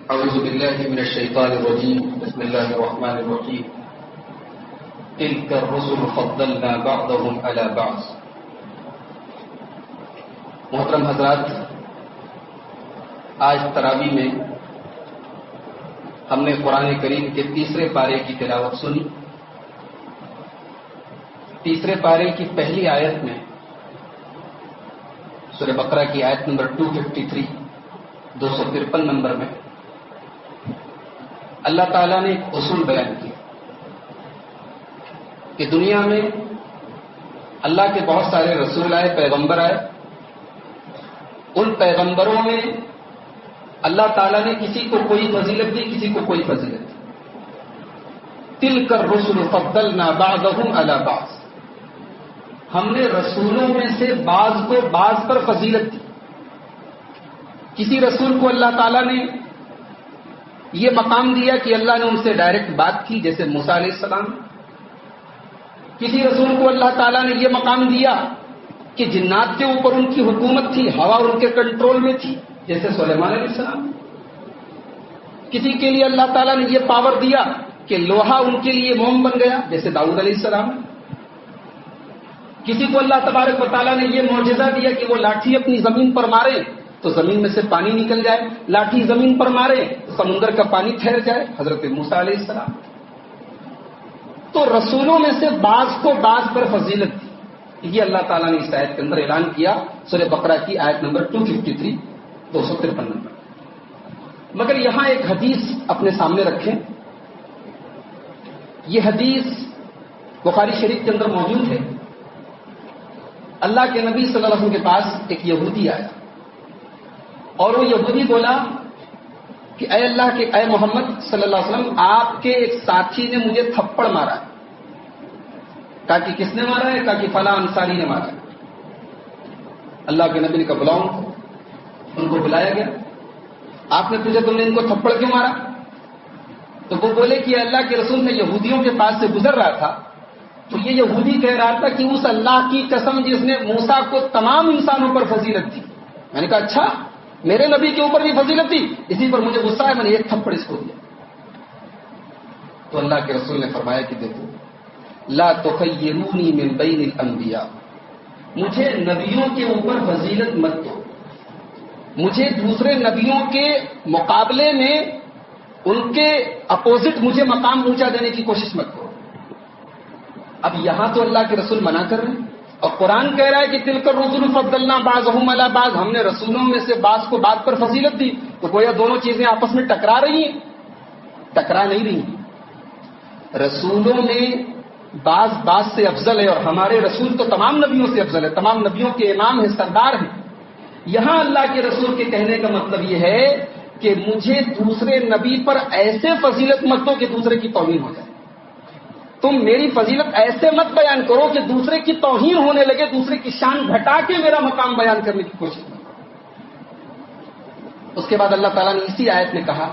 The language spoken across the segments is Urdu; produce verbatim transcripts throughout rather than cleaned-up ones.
اعوذ باللہ من الشیطان الرجیم بسم اللہ الرحمن الرحیم تلک الرسل فضلنا بعضهم علی بعض. محترم حضرات، آج تراویح میں ہم نے قرآن کریم کے تیسرے پارے کی تلاوت سنی. تیسرے پارے کی پہلی آیت میں سورہ بقرہ کی آیت نمبر دو سو تریپن دو سو ترپن نمبر میں اللہ تعالیٰ نے ایک اصول بیان کیا کہ دنیا میں اللہ کے بہت سارے رسول آئے، پیغمبر آئے. ان پیغمبروں میں اللہ تعالیٰ نے کسی کو کوئی فضیلت دی، کسی کو کوئی فضیلت دی. تلک الرسل فضلنا بعضهم علی بعض. ہم نے رسولوں میں سے بعض کو بعض پر فضیلت دی. کسی رسول کو اللہ تعالیٰ نے یہ مقام دیا کہ اللہ نے ان سے ڈائریکٹ بات کی، جیسے موسیٰ علیہ السلام. کسی رسول کو اللہ تعالیٰ نے یہ مقام دیا کہ جنات کے اوپر ان کی حکومت تھی، ہوا ان کے کنٹرول میں تھی، جیسے سلیمان علیہ السلام. کسی کے لیے اللہ تعالیٰ نے یہ پاور دیا کہ لوہا ان کے لیے موم بن گیا، جیسے داؤد علیہ السلام. کسی کو اللہ تبارک و تعالیٰ نے یہ معجزہ دیا کہ وہ لاٹھی اپنی زمین پر مارے تو زمین میں سے پانی نکل جائے، لاٹھی زمین پر مارے سمندر کا پانی ٹھہر جائے، حضرت موسیٰ علیہ السلام. تو رسولوں میں سے بعض کو بعض پر فضیلت دی. یہ اللہ تعالیٰ نے اس آیت کے اندر اعلان کیا، سورہ بقرہ کی آیت نمبر دو سو تریپن دو سو ترپن نمبر. مگر یہاں ایک حدیث اپنے سامنے رکھیں. یہ حدیث بخاری شریف کے اندر موجود ہے. اللہ کے نبی صلی اللہ علیہ وسلم کے پاس ایک یہودی آیا اور وہ یہودی بولا کہ اے اللہ کے اے محمد صلی اللہ علیہ وسلم، آپ کے ایک ساتھی نے مجھے تھپڑ مارا ہے. کہا کہ کس نے مارا ہے؟ کہا کہ فلاں انصاری نے مارا ہے. اللہ کے نبی نے کہا بلاؤ ان کو. ان کو بلایا گیا. آپ نے پوچھا تم نے ان کو تھپڑ کیوں مارا؟ تو وہ بولے کہ اللہ کے رسول میں یہودیوں کے پاس سے گزر رہا تھا تو یہ یہودی کہہ رہا تھا کہ اس اللہ کی قسم جس نے موسیٰ کو تمام انسانوں پر فضیلت دی. میں نے کہا اچھا، میرے نبی کے اوپر بھی فضیلت دی؟ اسی پر مجھے غصہ ہے، میں نے ایک تھپڑ اس کو دیا. تو اللہ کے رسول نے فرمایا کہ دیکھو، لا تخیرونی من بین الانبیاء، مجھے نبیوں کے اوپر فضیلت مت دو. مجھے دوسرے نبیوں کے مقابلے میں ان کے اپوزٹ مجھے مقام اونچا دینے کی کوشش مت کرو. اب یہاں تو اللہ کے رسول منع کر رہے ہیں اور قرآن کہہ رہا ہے کہ تلک الرسل فضلنا بعضهم علی بعض، ہم نے رسولوں میں سے بعض کو بعض پر فضیلت دی. تو گویا دونوں چیزیں آپس میں ٹکرا رہی ہیں؟ ٹکرا نہیں رہی. رسولوں میں بعض بعض سے افضل ہے اور ہمارے رسول تو تمام نبیوں سے افضل ہے، تمام نبیوں کے امام ہیں، سردار ہیں. یہاں اللہ کے رسول کے کہنے کا مطلب یہ ہے کہ مجھے دوسرے نبی پر ایسے فضیلت مت دو کہ دوسرے کی توہین ہو جائے. تم میری فضیلت ایسے مت بیان کرو کہ دوسرے کی توہین ہونے لگے، دوسرے کی شان گھٹا کے میرا مقام بیان کرنے کی کوشش کرو. اس کے بعد اللہ تعالیٰ نے اسی آیت میں کہا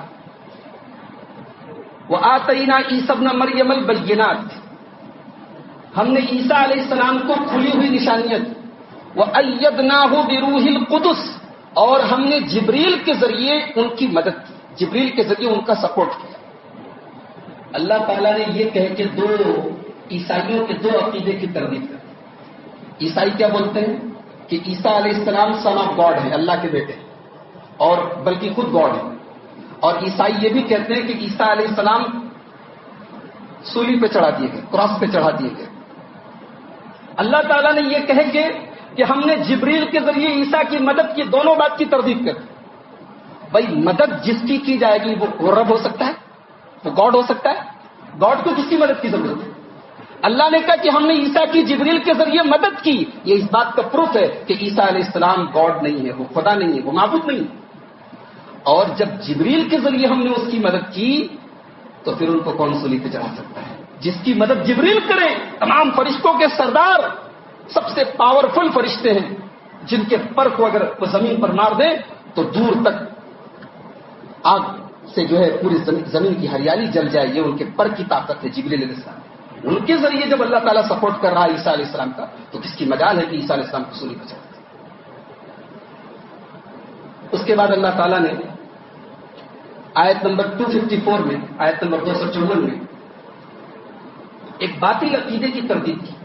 وَآتَيْنَا عِيسَى ابْنَ مَرْيَمَ الْبَيِّنَاتِ، ہم نے عیسیٰ علیہ السلام کو کھلی ہوئی نشانیت دی. وَأَيَّدْنَاهُ بِرُوحِ الْقُدُسِ، اور ہم نے جبریل کے ذریعے ان کی مدد کی، جبریل کے ذریعے ان کا سپورٹ کیا. اللہ تعالیٰ نے یہ کہہ کے دو عیسائیوں کے دو عقیدے کی تردید کر دی. عیسائی کیا بولتے ہیں کہ عیسیٰ علیہ السلام سن آف گاڈ ہے، اللہ کے بیٹے، اور بلکہ خود گاڈ ہے. اور عیسائی یہ بھی کہتے ہیں کہ عیسیٰ علیہ السلام سولی پہ چڑھا دیے گئے، کراس پہ چڑھا دیے گئے. اللہ تعالیٰ نے یہ کہہ کے کہ ہم نے جبریل کے ذریعے عیسیٰ کی مدد کی، دونوں بات کی تردید کر دی. بھائی مدد جس کی کی جائے گی وہ رب ہو سکتا ہے، وہ گاڈ ہو سکتا ہے. گاڈ کو کس کی مدد کی ضرورت ہے؟ اللہ نے کہا کہ ہم نے عیسیٰ کی جبریل کے ذریعے مدد کی. یہ اس بات کا پروف ہے کہ عیسیٰ علیہ السلام گاڈ نہیں ہے، وہ خدا نہیں ہے، وہ معبود نہیں ہے. اور جب جبریل کے ذریعے ہم نے اس کی مدد کی تو پھر ان کو کون سولی پہ چڑھا سکتا ہے؟ جس کی مدد جبریل کرے، تمام فرشتوں کے سردار، سب سے پاورفل فرشتے ہیں، جن کے پر کو اگر وہ زمین پر مار دے تو دور تک آگ سے جو ہے پوری زمین کی ہریالی جل جائے. یہ ان کے پر کی طاقت ہے، جبریل علیہ السلام. ان کے ذریعے جب اللہ تعالیٰ سپورٹ کر رہا ہے عیسیٰ علیہ السلام کا، تو کس کی مجال ہے کہ عیسیٰ علیہ السلام کو سولی پہ چڑھا. اس کے بعد اللہ تعالیٰ نے آیت نمبر دو سو چون میں آیت نمبر دو سو چون میں ایک باطل عقیدے کی تردید کی.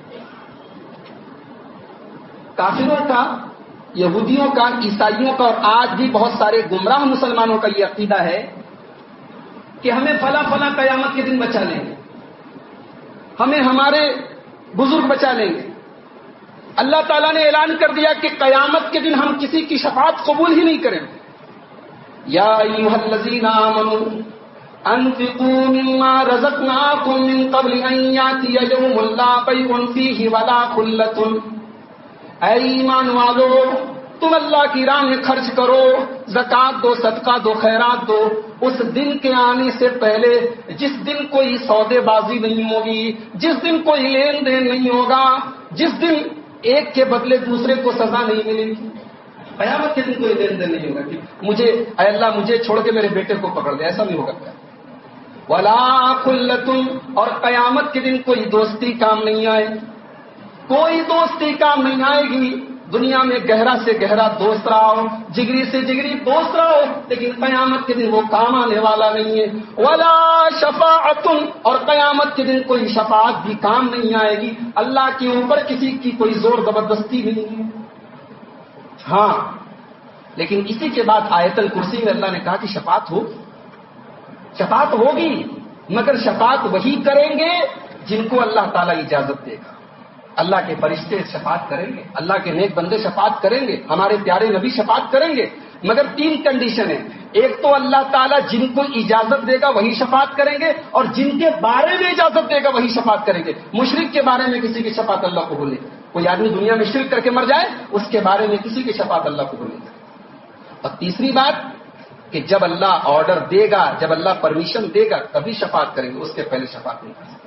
کافروں کا، یہودیوں کا، عیسائیوں کا اور آج بھی بہت سارے گمراہ مسلمانوں کا یہ عقیدہ ہے کہ ہمیں فلاں فلاں قیامت کے دن بچا لیں گے، ہمیں ہمارے بزرگ بچا لیں گے. اللہ تعالیٰ نے اعلان کر دیا کہ قیامت کے دن ہم کسی کی شفاعت قبول ہی نہیں کریں. یا ایھا الذین آمنوا انفقوا مما رزقناکم من قبل ان یاتی یوم لا بیع فیہ ولا خلۃ. اے ایمان والو، تم اللہ کی راہ میں خرچ کرو، زکات دو، صدقہ دو، خیرات دو، اس دن کے آنے سے پہلے جس دن کوئی سودے بازی نہیں ہوگی، جس دن کوئی لین دین نہیں ہوگا، جس دن ایک کے بدلے دوسرے کو سزا نہیں ملے گی. قیامت کے دن کوئی لین دین نہیں ہوگا کہ مجھے اے اللہ مجھے چھوڑ کے میرے بیٹے کو پکڑ دے، ایسا نہیں ہوگا. ولا خلۃ، اور قیامت کے دن کوئی دوستی کام نہیں آئے، کوئی دوستی کام نہیں آئے گی. دنیا میں گہرا سے گہرا دوست رہو، جگری سے جگری دوست رہو، لیکن قیامت کے دن وہ کام آنے والا نہیں ہے. ولا شفاعۃ، اور قیامت کے دن کوئی شفاعت بھی کام نہیں آئے گی. اللہ کے اوپر کسی کی کوئی زور زبردستی نہیں ہے. ہاں، لیکن اسی کے بعد آیت الکرسی میں اللہ نے کہا کہ شفاعت ہوگی، شفاعت ہوگی، مگر شفاعت وہی کریں گے جن کو اللہ تعالیٰ اجازت دے گا. اللہ کے فرشتے شفاعت کریں گے، اللہ کے نیک بندے شفاعت کریں گے، ہمارے پیارے نبی شفاعت کریں گے، مگر تین کنڈیشن ہیں. ایک تو اللہ تعالیٰ جن کو اجازت دے گا وہی شفاعت کریں گے، اور جن کے بارے میں اجازت دے گا وہی شفاعت کریں گے. مشرک کے بارے میں کسی کی شفاعت اللہ کو بولے، کوئی آدمی دنیا میں شرک کر کے مر جائے اس کے بارے میں کسی کی شفاعت اللہ کو بولے. اور تیسری بات کہ جب اللہ آرڈر دے گا، جب اللہ پرمیشن دے گا تبھی شفاعت کریں گے، اس کے پہلے شفاعت نہیں کر سکتے.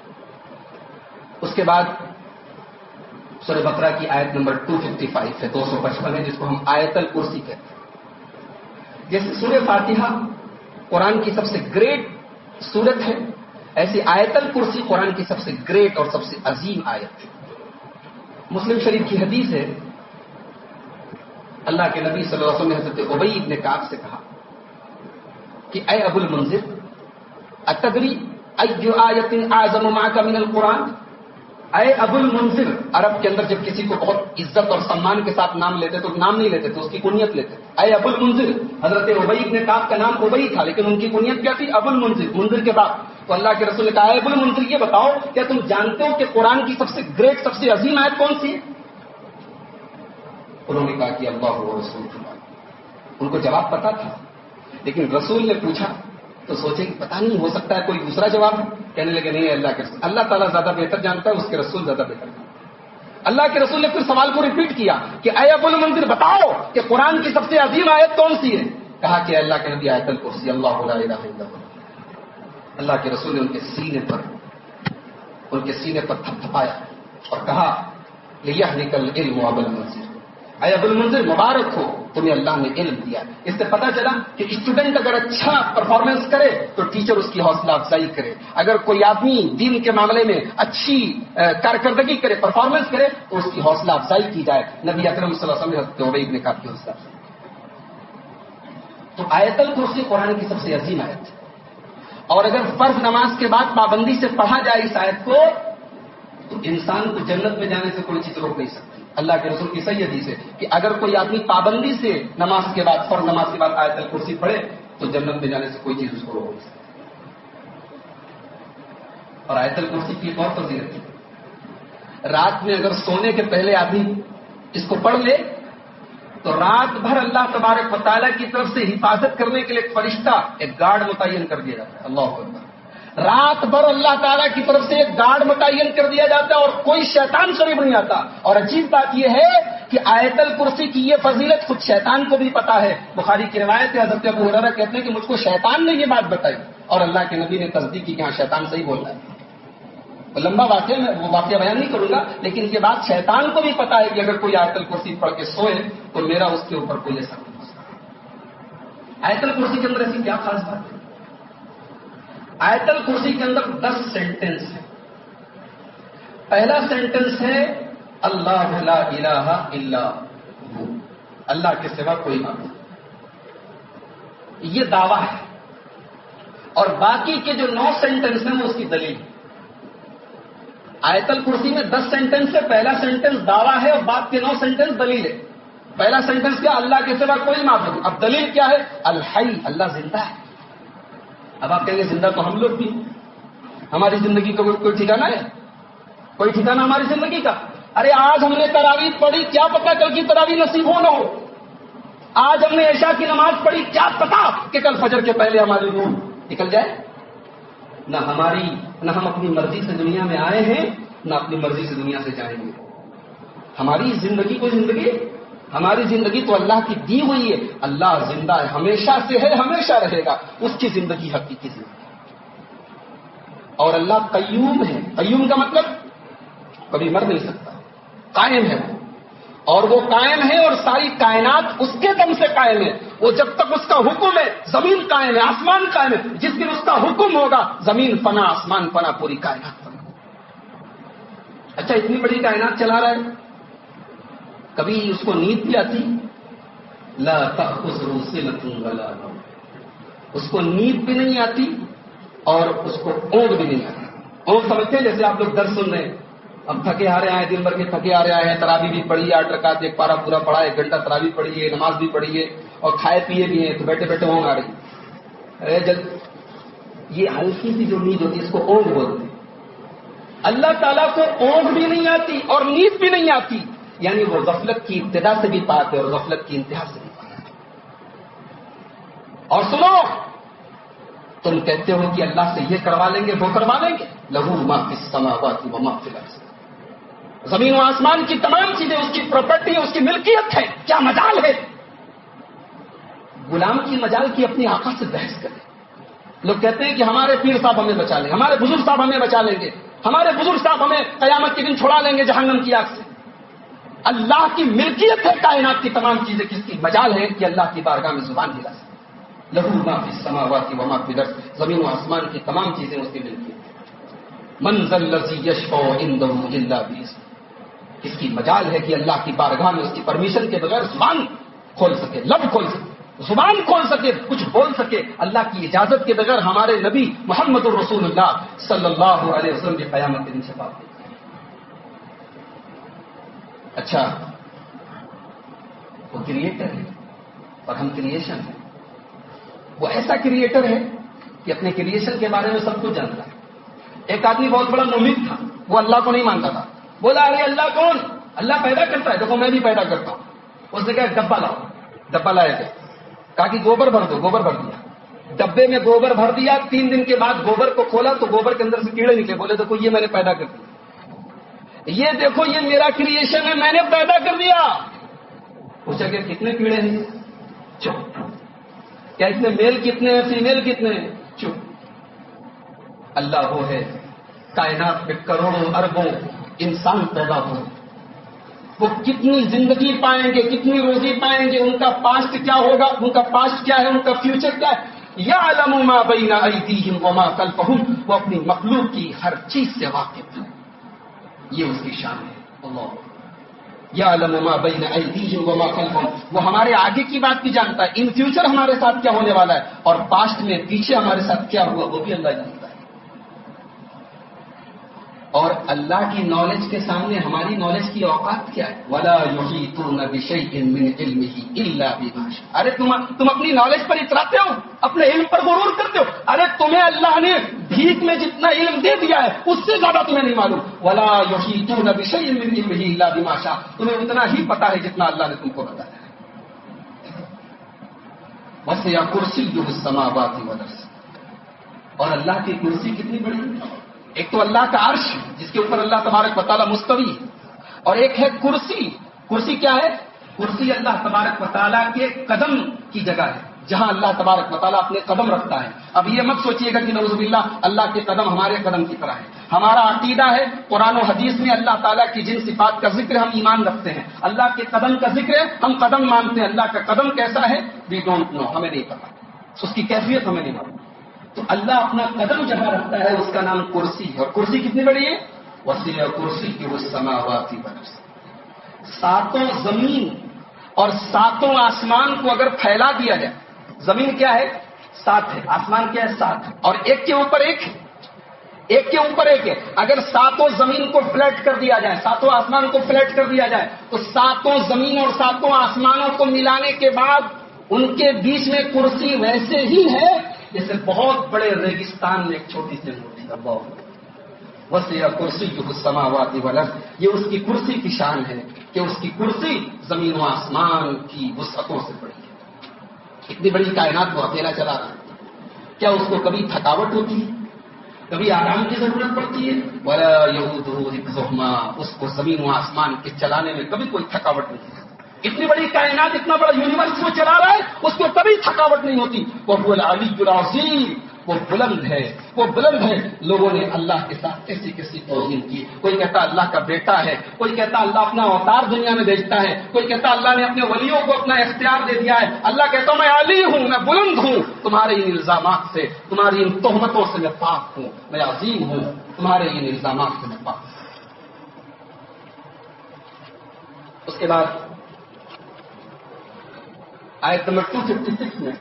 اس کے بعد سورہ بقرہ کی آیت نمبر دو سو پچپن ہے، دو سو پچپن ہے، جس کو ہم آیت الکرسی کہتے ہیں. جیسے سورہ فاتحہ قرآن کی سب سے گریٹ سورت ہے، ایسی آیت الکرسی قرآن کی سب سے گریٹ اور سب سے عظیم آیت ہے. مسلم شریف کی حدیث ہے، اللہ کے نبی صلی اللہ علیہ وسلم نے حضرت ابی بن کعب سے کہا کہ اے ابو المنذر، اتدری ای آیت اعظم معک من القرآن. اے ابو المنذر، عرب کے اندر جب کسی کو بہت عزت اور سمان کے ساتھ نام لیتے تو نام نہیں لیتے تھے، اس کی کنیت لیتے. اے ابو المنذر، حضرت ابی بن کعب کا نام ابی تھا لیکن ان کی کنیت کیا تھی؟ ابو المنذر، منذر کے بعد. تو اللہ کے رسول نے کہا اے ابو المنذر یہ بتاؤ کیا تم جانتے ہو کہ قرآن کی سب سے گریٹ، سب سے عظیم آیت کون سی ہے؟ انہوں نے کہا کہ اللہ و رسول اللہ. ان کو جواب پتا تھا لیکن رسول نے پوچھا تو سوچے کہ پتہ نہیں، ہو سکتا ہے کوئی دوسرا جواب. کہنے لگے نہیں، اللہ کے رسول، اللہ تعالیٰ زیادہ بہتر جانتا ہے، اس کے رسول زیادہ بہتر جانتا ہے. اللہ کے رسول نے پھر سوال کو ریپیٹ کیا کہ اے ابو المنذر بتاؤ کہ قرآن کی سب سے عظیم آیت کون سی ہے؟ کہا کہ اللہ کے نبی آیت الکرسی، اللہ لا الہ الا اللہ. اللہ کے رسول نے ان کے سینے پر ان کے سینے پر تھپ تھپایا اور کہا لیہنک العلم ابا المنذر، اے ابو المنذر مبارک ہو، تمہیں اللہ نے علم دیا. اس سے پتہ چلا کہ اسٹوڈنٹ اگر اچھا پرفارمنس کرے تو ٹیچر اس کی حوصلہ افزائی کرے. اگر کوئی آدمی دین کے معاملے میں اچھی کارکردگی کرے، پرفارمنس کرے تو اس کی حوصلہ افزائی کی جائے. نبی اکرم صلی اللہ علیہ وسلم نے حضرت ابی بن کعب کی حوصلہ افزائی. تو آیت الکرسی قرآن کی سب سے عظیم آیت ہے، اور اگر فرض نماز کے بعد پابندی سے پڑھا جائے اس آیت کو تو انسان کو جنت میں جانے سے کوئی چیز روک نہیں سکتی. اللہ کے رسول کی صحیح حدیث ہے کہ اگر کوئی آدمی پابندی سے نماز کے بعد، فرض نماز کے بعد آیت الکرسی پڑھے تو جنت میں جانے سے کوئی چیز اس کو روک نہیں سکتی. اور آیت الکرسی کی ایک اور فضیلت ہے، رات میں اگر سونے کے پہلے آدمی اس کو پڑھ لے تو رات بھر اللہ تبارک و تعالیٰ کی طرف سے حفاظت کرنے کے لیے ایک فرشتہ، ایک گارڈ متعین کر دیا جاتا ہے. اللہ اکبر. رات بھر اللہ تعالیٰ کی طرف سے ایک گارڈ متعین کر دیا جاتا ہے اور کوئی شیطان قریب نہیں آتا. اور عجیب بات یہ ہے کہ آیت الکرسی کی یہ فضیلت خود شیطان کو بھی پتا ہے. بخاری کی روایت ہے، حضرت ابو ہریرہ کہتے ہیں کہ مجھ کو شیطان نے یہ بات بتائی اور اللہ کے نبی نے تصدیق کی کہ ہاں شیطان صحیح بول رہا ہے. لمبا واقعہ میں وہ واقعہ بیان نہیں کروں گا، لیکن یہ بات شیطان کو بھی پتا ہے کہ اگر کوئی آیت الکرسی پڑھ کے سوئے تو میرا اس کے اوپر کوئی اثر نہیں ہو سکتا. آیت الکرسی کے اندر ایسی کیا خاص بات ہے؟ آیت الکرسی کے اندر دس سینٹنس ہیں. پہلا سینٹنس ہے اللہ لا الہ الا ہو، اللہ کے سوا کوئی معبود. یہ دعویٰ ہے اور باقی کے جو نو سینٹنس ہیں وہ اس کی دلیل ہے. آیت الکرسی میں دس سینٹنس ہے، پہلا سینٹنس دعویٰ ہے اور بعد کے نو سینٹنس دلیل ہے. پہلا سینٹنس کیا؟ اللہ کے سوا کوئی معبود. اب دلیل کیا ہے؟ الحی، اللہ زندہ ہے. اب آپ کہیں گے زندہ تو ہم لوگ بھی، ہماری زندگی کا کوئی ٹھکانا ہے؟ کوئی ٹھکانا ہماری زندگی کا؟ ارے آج ہم نے تراویح پڑھی، کیا پتا کل کی تراویح نصیب ہو نہ ہو. آج ہم نے عشاء کی نماز پڑھی، کیا پتا کہ کل فجر کے پہلے ہماری روح نکل جائے. نہ ہماری نہ ہم اپنی مرضی سے دنیا میں آئے ہیں، نہ اپنی مرضی سے دنیا سے جائیں گے. ہماری زندگی کوئی زندگی، ہماری زندگی تو اللہ کی دی ہوئی ہے. اللہ زندہ ہے، ہمیشہ سے ہے، ہمیشہ رہے گا. اس کی زندگی حقیقی زندگی. اور اللہ قیوم ہے. قیوم کا مطلب کبھی مر نہیں سکتا، قائم ہے وہ. اور وہ قائم ہے اور ساری کائنات اس کے دم سے قائم ہے. وہ جب تک اس کا حکم ہے زمین قائم ہے، آسمان قائم ہے. جس دن اس کا حکم ہوگا زمین فنا، آسمان فنا، پوری کائنات فنا. اچھا اتنی بڑی کائنات چلا رہا ہے، کبھی اس کو نیند بھی آتی؟ لا تأخذہ سنۃ ولا نوم. اس کو نیند بھی نہیں آتی اور اس کو اونگ بھی نہیں آتی. اونگ سمجھتے ہیں؟ جیسے آپ لوگ درس سن رہے ہیں، اب تھکے آ رہے ہیں، دن بھر کے تھکے آ رہے ہیں، تراویح بھی پڑھی ہے، آٹھ رکعت ایک پارا پورا پڑھا، ایک گھنٹہ تراویح پڑھی ہے، نماز بھی پڑھی ہے اور کھائے پیے بھی ہیں، تو بیٹھے بیٹھے اونگ آ رہی. ارے جب یہ ہلکی سی جو نیند ہوتی ہے اس کو اونگ بولتے ہیں. اللہ تعالیٰ کو اونگ بھی نہیں آتی اور نیند بھی نہیں آتی، یعنی وہ غفلت کی ابتدا سے بھی پاک ہے اور غفلت کی انتہا سے بھی پاک ہے. اور سنو، تم کہتے ہو کہ اللہ سے یہ کروا لیں گے وہ کروا لیں گے. لہو ما فی السماوات و ما فی الارض. زمین و آسمان کی تمام چیزیں اس کی پراپرٹی، اس کی ملکیت ہے. کیا مجال ہے غلام کی مجال کی اپنی آقا سے بحث کرے. لوگ کہتے ہیں کہ ہمارے پیر صاحب ہمیں بچا لیں گے، ہمارے بزرگ صاحب ہمیں بچا لیں گے، ہمارے بزرگ صاحب ہمیں قیامت کے دن چھڑا لیں گے جہنم کی آگ سے. اللہ کی ملکیت ہے کائنات کی تمام چیزیں، کس کی مجال ہے کہ اللہ کی بارگاہ میں زبان ہلا سکے. لہو ما فی السماوات و ما فی الارض. زمین و آسمان کی تمام چیزیں اس کی ملکیت ہے. من ذا الذی یشفع عنده الا باذنہ. اس کی مجال ہے کہ اللہ کی بارگاہ میں اس کی پرمیشن کے بغیر زبان کھول سکے، لب کھول سکے، زبان کھول سکے، کچھ بول سکے. اللہ کی اجازت کے بغیر ہمارے نبی محمد الرسول اللہ صلی اللہ علیہ وسلم کی قیامت کے دن سے بات. اچھا وہ کریٹر ہے اور ہم کریشن ہیں. وہ ایسا کریٹر ہے کہ اپنے کریشن کے بارے میں سب کچھ جانتا ہے. ایک آدمی بہت بڑا مومن تھا، وہ اللہ کو نہیں مانتا تھا. بولا ارے اللہ کون؟ اللہ پیدا کرتا ہے، دیکھو میں بھی پیدا کرتا ہوں. اس نے کہا ڈبہ لاؤ. ڈبہ لایا گیا، کہا کہ گوبر بھر دو. گوبر بھر دیا، ڈبے میں گوبر بھر دیا. تین دن کے بعد گوبر کو کھولا تو گوبر کے اندر سے کیڑے نکلے. بولے دیکھو یہ میں نے پیدا کر دیا، یہ دیکھو یہ میرا کریشن ہے، میں نے پیدا کر دیا. پوچھا کہ کتنے کیڑے ہیں؟ چپ. کیا اس میں میل کتنے ہیں، فیمیل کتنے ہیں؟ چپ. اللہ وہ ہے کائنات میں کروڑوں اربوں انسان پیدا ہو، وہ کتنی زندگی پائیں گے، کتنی روزی پائیں گے، ان کا پاسٹ کیا ہوگا، ان کا پاسٹ کیا ہے، ان کا فیوچر کیا ہے. یعلم ما بین ایدیہم وما خلفہم. وہ اپنی مخلوق کی ہر چیز سے واقف ہے، یہ اس کی شان ہے. اللہ یعلم ما بین ایدیہم وما خلفہم. وہ ہمارے آگے کی بات بھی جانتا ہے، ان فیوچر ہمارے ساتھ کیا ہونے والا ہے، اور پاسٹ میں پیچھے ہمارے ساتھ کیا ہوا وہ بھی اللہ جانتا ہے. اور اللہ کی نالج کے سامنے ہماری نالج کی اوقات کیا ہے؟ وَلَا يُحِيطُونَ بِشَيْءٍ مِّنْ عِلْمِهِ إِلَّا بِمَا شَاءَ. ارے تم تم اپنی نالج پر اتراتے ہو، اپنے علم پر غرور کرتے ہو. ارے تمہیں اللہ نے بھیک میں جتنا علم دے دیا ہے اس سے زیادہ تمہیں نہیں معلوم. وَلَا يُحِيطُونَ بِشَيْءٍ مِّنْ عِلْمِهِ إِلَّا بِمَا شَاءَ. تمہیں اتنا ہی پتا ہے جتنا اللہ نے تم کو بتایا ہے. وَسِعَ كُرْسِيُّهُ السَّمَاوَاتِ وَالْأَرْضَ. اور اللہ کی کرسی کتنی بڑی ہے. ایک تو اللہ کا عرش جس کے اوپر اللہ تبارک و تعالیٰ مستوی ہے، اور ایک ہے کرسی. کرسی کیا ہے؟ کرسی اللہ تبارک و تعالیٰ کے قدم کی جگہ ہے، جہاں اللہ تبارک و تعالیٰ اپنے قدم رکھتا ہے. اب یہ مت سوچیے گا کہ نعوذ باللہ اللہ کے قدم ہمارے قدم کی طرح ہے. ہمارا عقیدہ ہے قرآن و حدیث میں اللہ تعالیٰ کی جن صفات کا ذکر ہم ایمان رکھتے ہیں، اللہ کے قدم کا ذکر ہے ہم قدم مانتے ہیں. اللہ کا قدم کیسا ہے وی ڈونٹ نو، ہمیں نہیں پتا، اس کی کیفیت ہمیں نہیں معلوم. تو اللہ اپنا قدم جہاں رکھتا ہے اس کا نام کرسی ہے. اور کرسی کتنی بڑی ہے؟ وسیع کرسی کی السماوات والارض. ساتوں زمین اور ساتوں آسمان کو اگر پھیلا دیا جائے، زمین کیا ہے؟ سات ہے، آسمان کیا ہے؟ سات ہے، اور ایک کے اوپر ایک ایک کے اوپر ایک ہے۔ اگر ساتوں زمین کو فلیٹ کر دیا جائے، ساتوں آسمان کو فلیٹ کر دیا جائے تو ساتوں زمین اور ساتوں آسمانوں کو ملانے کے بعد ان کے بیچ میں کرسی ویسے ہی ہے جیسے بہت بڑے ریگستان میں ایک چھوٹی سی مورتی کا بہت وسیع کرسی جو السماوات والارض، یہ اس کی کرسی کی شان ہے کہ اس کی کرسی زمین و آسمان کی وسعتوں سے بڑی ہے۔ اتنی بڑی کائنات کو اکیلا چلا رہا ہے، کیا اس کو کبھی تھکاوٹ ہوتی ہے؟ کبھی آرام کی ضرورت پڑتی ہے؟ وَلَا يَئُودُهُ حِفْظُهُمَا، اس کو زمین و آسمان کے چلانے میں کبھی کوئی تھکاوٹ نہیں ہے۔ اتنی بڑی کائنات، اتنا بڑا یونیورس وہ چلا رہا ہے، اس کو کبھی تھکاوٹ نہیں ہوتی۔ وَهُوَ الْعَلِيُّ الْعَظِيمُ، وہ بلند ہے، وہ بلند ہے۔ لوگوں نے اللہ کے ساتھ کیسی کیسی توہین کی، کوئی کہتا اللہ کا بیٹا ہے، کوئی کہتا اللہ اپنا اوتار دنیا میں بھیجتا ہے، کوئی کہتا اللہ نے اپنے ولیوں کو اپنا اختیار دے دیا ہے۔ اللہ کہتا میں علی ہوں، میں بلند ہوں، تمہارے ان الزامات سے، تمہاری ان تہمتوں سے میں پاک ہوں، میں عظیم ہوں، تمہارے ان الزامات سے میں پاک ہوں۔ اس کے بعد آیت نمبر دو سو چھپن میں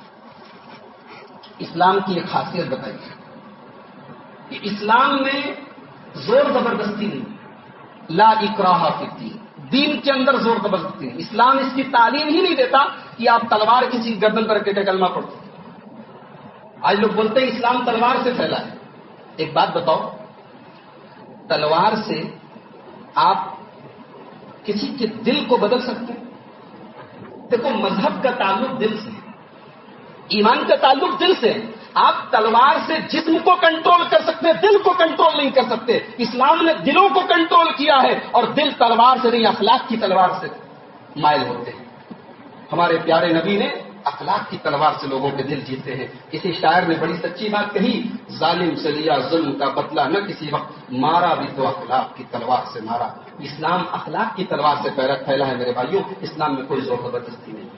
اسلام کی ایک خاصیت بتائی ہے کہ اسلام میں زور زبردستی نہیں، لا اکراہ فی الدین، دین کے اندر زور زبردستی نہیں۔ اسلام اس کی تعلیم ہی نہیں دیتا کہ آپ تلوار کسی گردن پر رکھ کے کلمہ پڑھو۔ آج لوگ بولتے ہیں اسلام تلوار سے پھیلا ہے۔ ایک بات بتاؤ، تلوار سے آپ کسی کے دل کو بدل سکتے ہیں؟ دیکھو، مذہب کا تعلق دل سے ہے، ایمان کا تعلق دل سے ہے۔ آپ تلوار سے جسم کو کنٹرول کر سکتے ہیں، دل کو کنٹرول نہیں کر سکتے۔ اسلام نے دلوں کو کنٹرول کیا ہے، اور دل تلوار سے نہیں، اخلاق کی تلوار سے مائل ہوتے ہیں۔ ہمارے پیارے نبی نے اخلاق کی تلوار سے لوگوں کے دل جیتے ہیں۔ کسی شاعر نے بڑی سچی بات کہی، ظالم سے لیا ظلم کا بدلہ نہ کسی وقت، مارا بھی تو اخلاق کی تلوار سے مارا۔ اسلام اخلاق کی تلوار سے پھیلا ہے میرے بھائیوں، اسلام میں کوئی زور زبردستی نہیں۔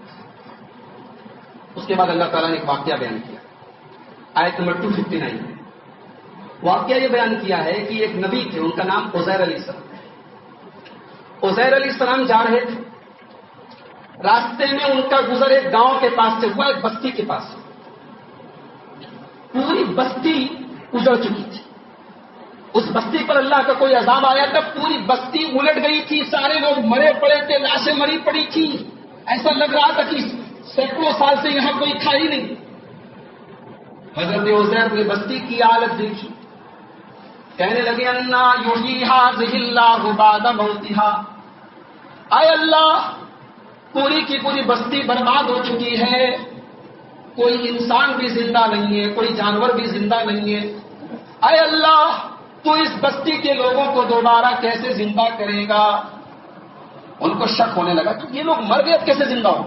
اس کے بعد اللہ تعالیٰ نے ایک واقعہ بیان کیا، آیت نمبر دو سو ففٹی نائن میں واقعہ یہ بیان کیا ہے کہ ایک نبی تھے، ان کا نام عزیر علیہ السلام ہے۔ عزیر علیہ السلام جا رہے تھے، راستے میں ان کا گزر ایک گاؤں کے پاس سے ہوا، ایک بستی کے پاس سے۔ پوری بستی اجڑ چکی تھی، اس بستی پر اللہ کا کوئی عذاب آیا تھا، پوری بستی الٹ گئی تھی، سارے لوگ مرے پڑے تھے، لاشیں مری پڑی تھی، ایسا لگ رہا تھا کہ سینکڑوں سال سے یہاں کوئی کھا ہی نہیں۔ حضرت عزیر نے بستی کی حالت دیکھی، کہنے لگے انا یحیی ھذہ اللہ بعد موتھا، اے اللہ پوری کی پوری بستی برباد ہو چکی ہے، کوئی انسان بھی زندہ نہیں ہے، کوئی جانور بھی زندہ نہیں ہے، اے اللہ تو اس بستی کے لوگوں کو دوبارہ کیسے زندہ کرے گا؟ ان کو شک ہونے لگا کہ یہ لوگ مر گئے، کیسے زندہ ہوں؟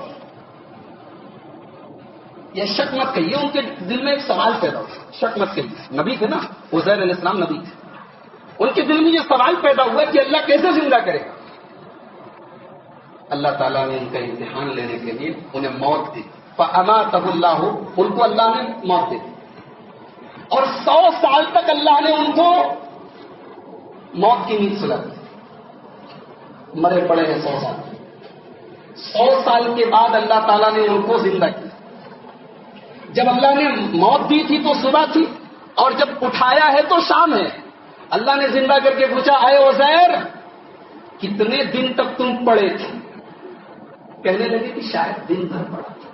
یہ شک مت کہیے، ان کے دل میں ایک سوال پیدا ہوا، شک مت کہیے، نبی تھے نا عزیر علیہ السلام، نبی تھے، ان کے دل میں یہ سوال پیدا ہوا کہ اللہ کیسے زندہ کرے گا؟ اللہ تعالیٰ نے ان کا امتحان لینے کے لیے انہیں موت دی، فَأَمَاتَهُ اللَّهُ، ان کو اللہ نے موت دی، اور سو سال تک اللہ نے ان کو موت کی نیند سلا دی، مرے پڑے ہیں سو سال۔ سو سال کے بعد اللہ تعالیٰ نے ان کو زندہ کیا۔ جب اللہ نے موت دی تھی تو صبح تھی، اور جب اٹھایا ہے تو شام ہے۔ اللہ نے زندہ کر کے پوچھا، اے عزیر کتنے دن تک تم پڑے تھے؟ کہنے لگے کہ شاید دن بھر پڑا تھا۔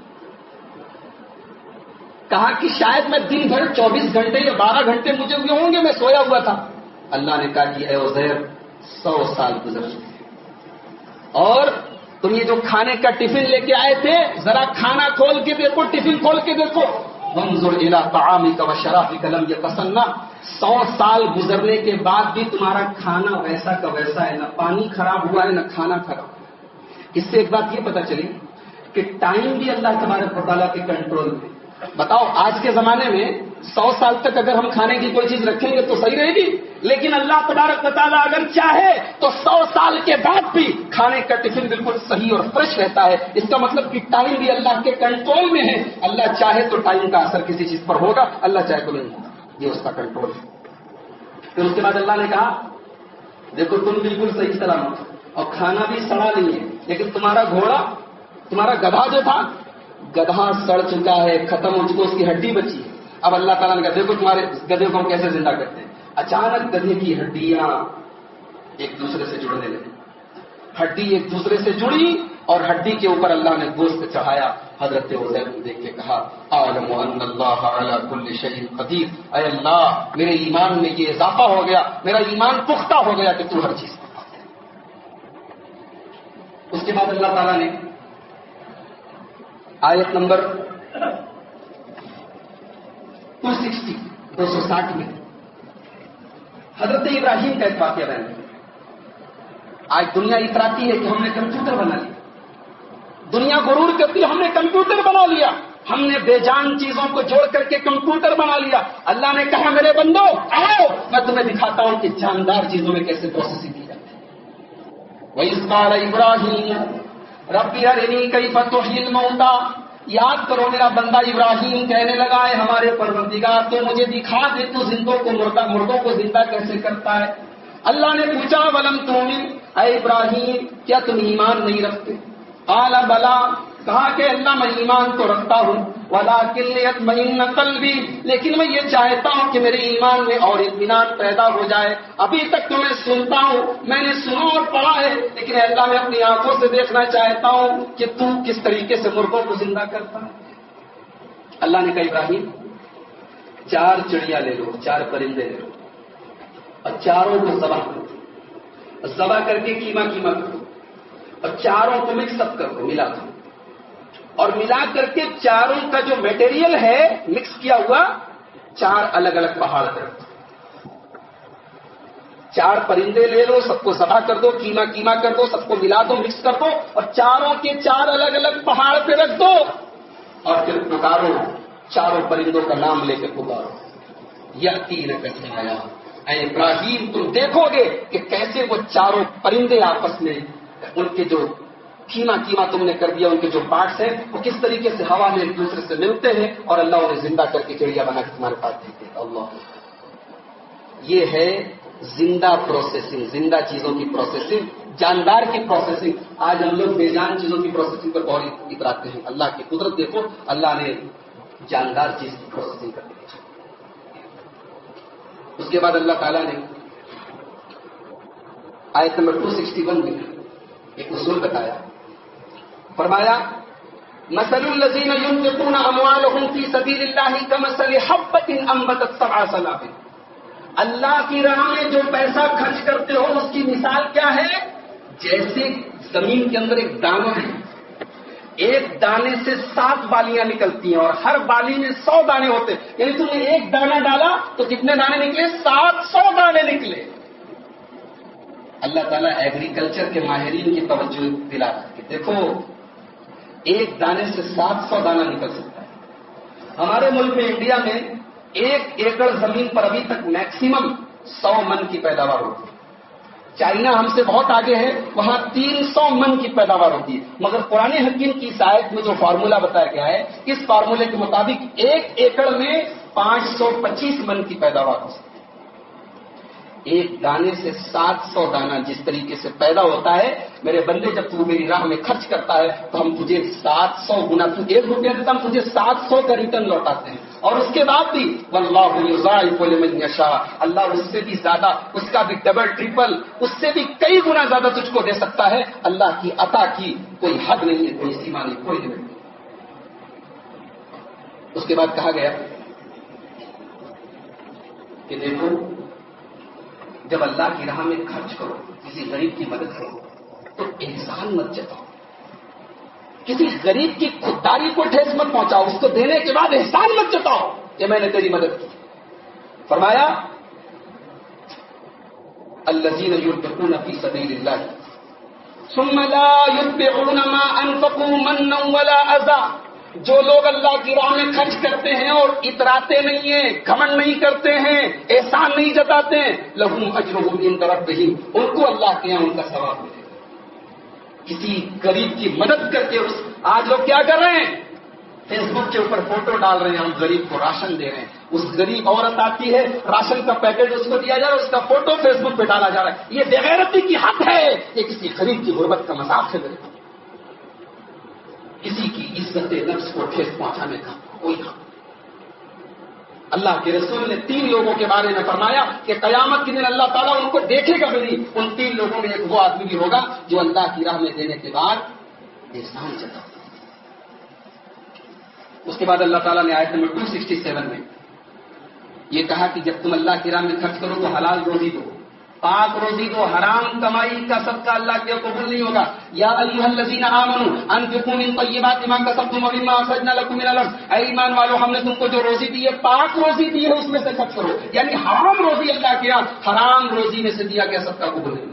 کہا کہ شاید میں دن بھر چوبیس گھنٹے یا بارہ گھنٹے مجھے ہوئے ہوں گے، میں سویا ہوا تھا۔ اللہ نے کہا کہ اے عزیر سو سال گزر چکے، اور تم یہ جو کھانے کا ٹفن لے کے آئے تھے، ذرا کھانا کھول کے دیکھو، ٹفن کھول کے دیکھو، وانظر الی طعامک وشرابک لم یتسنہ، سو سال گزرنے کے بعد بھی تمہارا کھانا ویسا کا ویسا ہے، نہ پانی خراب ہوا ہے نہ کھانا خراب ہوا ہے۔ اس سے ایک بات یہ پتہ چلی کہ ٹائم بھی اللہ تبارک و تعالیٰ کے کنٹرول میں۔ بتاؤ آج کے زمانے میں سو سال تک اگر ہم کھانے کی کوئی چیز رکھیں گے تو صحیح رہے گی، لیکن اللہ تبارک و تعالیٰ اگر چاہے تو سو سال کے بعد بھی کھانے کا ٹفن بالکل صحیح اور فریش رہتا ہے۔ اس کا مطلب کہ ٹائم بھی اللہ کے کنٹرول میں ہے، اللہ چاہے تو ٹائم کا اثر کسی چیز پر ہوگا، اللہ چاہے تو نہیں ہوگا، یہ اس کا کنٹرول ہے۔ پھر اس کے بعد اللہ نے کہا دیکھو تم بالکل صحیح سلامت اور کھانا بھی سڑا نہیں ہے، لیکن تمہارا گھوڑا، تمہارا گدھا جو تھا گدھا سڑ چکا ہے, ختم ہو چکا, اس کی ہڈی بچی ہے. اب اللہ تعالیٰ نے کہا دیکھو تمہارے گدھے کو ہم کیسے زندہ کرتے ہیں. اچانک گدھے کی ہڈیاں ایک دوسرے سے جڑنے لگی, ہڈی ایک دوسرے سے جڑی اور ہڈی کے اوپر اللہ نے گوشت چڑھایا. حضرت عزیر کو دیکھ کے کہا اعلم ان اللہ علی کل شیء قدیر, اے اللہ میرے ایمان میں یہ اضافہ ہو گیا, میرا ایمان پختہ ہو گیا کہ تو ہر چیز. اس کے بعد اللہ تعالیٰ نے آیت نمبر دو سو ساٹھ دو سو ساٹھ میں حضرت ابراہیم کا ایک واقعہ بیان کیا. آج دنیا اتراتی ہے کہ ہم نے کمپیوٹر بنا لیا, دنیا غرور کرتی ہے ہم نے کمپیوٹر بنا لیا, ہم نے بے جان چیزوں کو جوڑ کر کے کمپیوٹر بنا لیا. اللہ نے کہا میرے بندو آؤ میں تمہیں دکھاتا ہوں کہ جاندار چیزوں میں کیسے پروسیسنگ کی جاتی ہے. وَإِذْ قَالَ إِبْرَاهِيمُ رَبِّ أَرِنِي كَيْفَ تُحْيِي الْمَوْتَىٰ, یاد کرو میرا بندہ ابراہیم کہنے لگا ہے ہمارے پروردگار تو مجھے دکھا دے تو زندوں کو مردہ مردوں کو زندہ کیسے کرتا ہے. اللہ نے پوچھا ولم تؤمن, اے ابراہیم کیا تم ایمان نہیں رکھتے؟ قال بلا, کہا کہ اللہ میں ایمان تو رکھتا ہوں, ولکن لیطمئن قلبی, لیکن میں یہ چاہتا ہوں کہ میرے ایمان میں اور اطمینان پیدا ہو جائے. ابھی تک تو میں سنتا ہوں, میں نے سنا اور پڑھا ہے, لیکن اے اللہ میں اپنی آنکھوں سے دیکھنا چاہتا ہوں کہ تو کس طریقے سے مردوں کو زندہ کرتا ہے. اللہ نے کہا ابراہیم چار چڑیا لے لو, چار پرندے لے لو اور چاروں کو ذبح کرو, ذبح کر کے کیما کیما کرو اور چاروں کو مکس اپ کر دو, ملا دو, اور ملا کر کے چاروں کا جو میٹیریل ہے مکس کیا ہوا چار الگ الگ پہاڑ کر دو. چار پرندے لے لو, سب کو ذبح کر دو, کیما کیما کر دو, سب کو ملا دو, مکس کر دو اور چاروں کے چار الگ الگ پہاڑ پہ رکھ دو اور پھر پکارو, چاروں پرندوں کا نام لے کے پکارو. یاتی نہ کیسے آیا, اے ابراہیم تم دیکھو گے کہ کیسے وہ چاروں پرندے آپس میں ان کے جو کیما کیما تم نے کر دیا, ان کے جو پارٹس ہیں وہ کس طریقے سے ہوا میں ایک دوسرے سے ملتے ہیں اور اللہ انہیں زندہ کر کے چڑیا بنا کے تمہارے پاس دیتے ہیں. اللہ, یہ ہے زندہ پروسیسنگ, زندہ چیزوں کی پروسیسنگ, جاندار کی پروسیسنگ. آج ہم لوگ بے جان چیزوں کی پروسیسنگ پر بہت اتراتے ہیں. اللہ کی قدرت دیکھو, اللہ نے جاندار چیز کی پروسیسنگ کر دی. اس کے بعد اللہ تعالیٰ نے آیت نمبر دو سو اکسٹھ میں ایک اصول بتایا. فرمایا مثل الذین ينفقون اموالهم فی سبیل اللہ کمثل حبۃ انبتت سبع سنابل, اللہ کی راہ میں جو پیسہ خرچ کرتے ہو اس کی مثال کیا ہے؟ جیسے زمین کے اندر ایک دانہ ہے, ایک دانے سے سات بالیاں نکلتی ہیں اور ہر بالی میں سو دانے ہوتے ہیں, یعنی تم نے ایک دانہ ڈالا تو کتنے دانے نکلے؟ سات سو دانے نکلے. اللہ تعالیٰ ایگریکلچر کے ماہرین کی توجہ دلا رہا ہے کہ دیکھو ایک دانے سے سات سو دانہ نکل سکتا ہے. ہمارے ملک میں انڈیا میں ایک ایکڑ زمین پر ابھی تک میکسیمم سو من کی پیداوار ہوتی ہے. چائنا ہم سے بہت آگے ہے, وہاں تین سو من کی پیداوار ہوتی ہے. مگر قرآن حکیم کی آیت میں جو فارمولا بتایا گیا ہے, اس فارمولے کے مطابق ایک ایکڑ میں پانچ سو پچیس من کی پیداوار ہو سکتی ہے. ایک دانے سے سات سو دانہ جس طریقے سے پیدا ہوتا ہے, میرے بندے جب تو میری راہ میں خرچ کرتا ہے تو ہم تجھے سات سو گنا, تو ایک روپیہ دیتا ہم تجھے سات سو کا ریٹرن لوٹاتے ہیں. اور اس کے بعد بھی واللہ یضاعف لمن یشاء, اللہ اس سے بھی زیادہ, اس کا بھی ڈبل ٹریپل, اس سے بھی کئی گنا زیادہ تجھ کو دے سکتا ہے. اللہ کی عطا کی کوئی حد نہیں ہے, کوئی سیما نہیں, کوئی لمٹ نہیں. اس کے بعد کہا گیا کہ دیکھو جب اللہ کی راہ میں خرچ کرو, کسی غریب کی مدد کرو تو احسان مت جتاؤ, کسی غریب کی خودداری کو ٹھیس مت پہنچاؤ, اس کو دینے کے بعد احسان مت جتاؤ کہ میں نے تیری مدد کی. فرمایا الذین ينفقون فی سبیل اللہ ثم لا يتبعون ما انفقوا منا ولا اذى, جو لوگ اللہ کی راہ میں خرچ کرتے ہیں اور اتراتے نہیں ہیں, گھمنڈ نہیں کرتے ہیں, احسان نہیں جتاتے ہیں, لہم اجرہم عند ربہم, ان کو اللہ کے یہاں ان کا ثواب ملے گا. کسی غریب کی مدد کر کے اس, آج لوگ کیا کر رہے ہیں, فیس بک کے اوپر فوٹو ڈال رہے ہیں, ہم غریب کو راشن دے رہے ہیں. اس غریب عورت آتی ہے, راشن کا پیکٹ اس کو دیا جا رہا ہے, اس کا فوٹو فیس بک پہ ڈالا جا رہا ہے. یہ بے غیرتی کی حد ہے, یہ کسی غریب کی غربت کا مذاق ہے. کسی کی عزت نفس کو ٹھیس پہنچانے کا کوئی حق نہیں۔ اللہ کے رسول نے تین لوگوں کے بارے میں فرمایا کہ قیامت کے دن اللہ تعالیٰ ان کو دیکھے گا بھی نہیں۔ ان تین لوگوں میں ایک وہ آدمی بھی ہوگا جو اللہ کی راہ میں دینے کے بعد احسان جتا۔ اس کے بعد اللہ تعالیٰ نے آیت نمبر دو سو سڑسٹھ میں یہ کہا کہ جب تم اللہ کی راہ میں خرچ کرو تو حلال روزی دو، پاک روزی دو، حرام کمائی کا صدقہ اللہ کے قبول نہیں ہوگا۔ یا ایھا الذین آمنوا انفقوا من طیبات ما کسبتم ومما اخرجنا لکم من الارض، اے ایمان والو ہم نے تم کو جو روزی دی ہے پاک روزی دی ہے اس میں سے خرچ کرو، یعنی حرام روزی اللہ کی راہ حرام روزی میں سے دیا گیا صدقہ قبول نہیں۔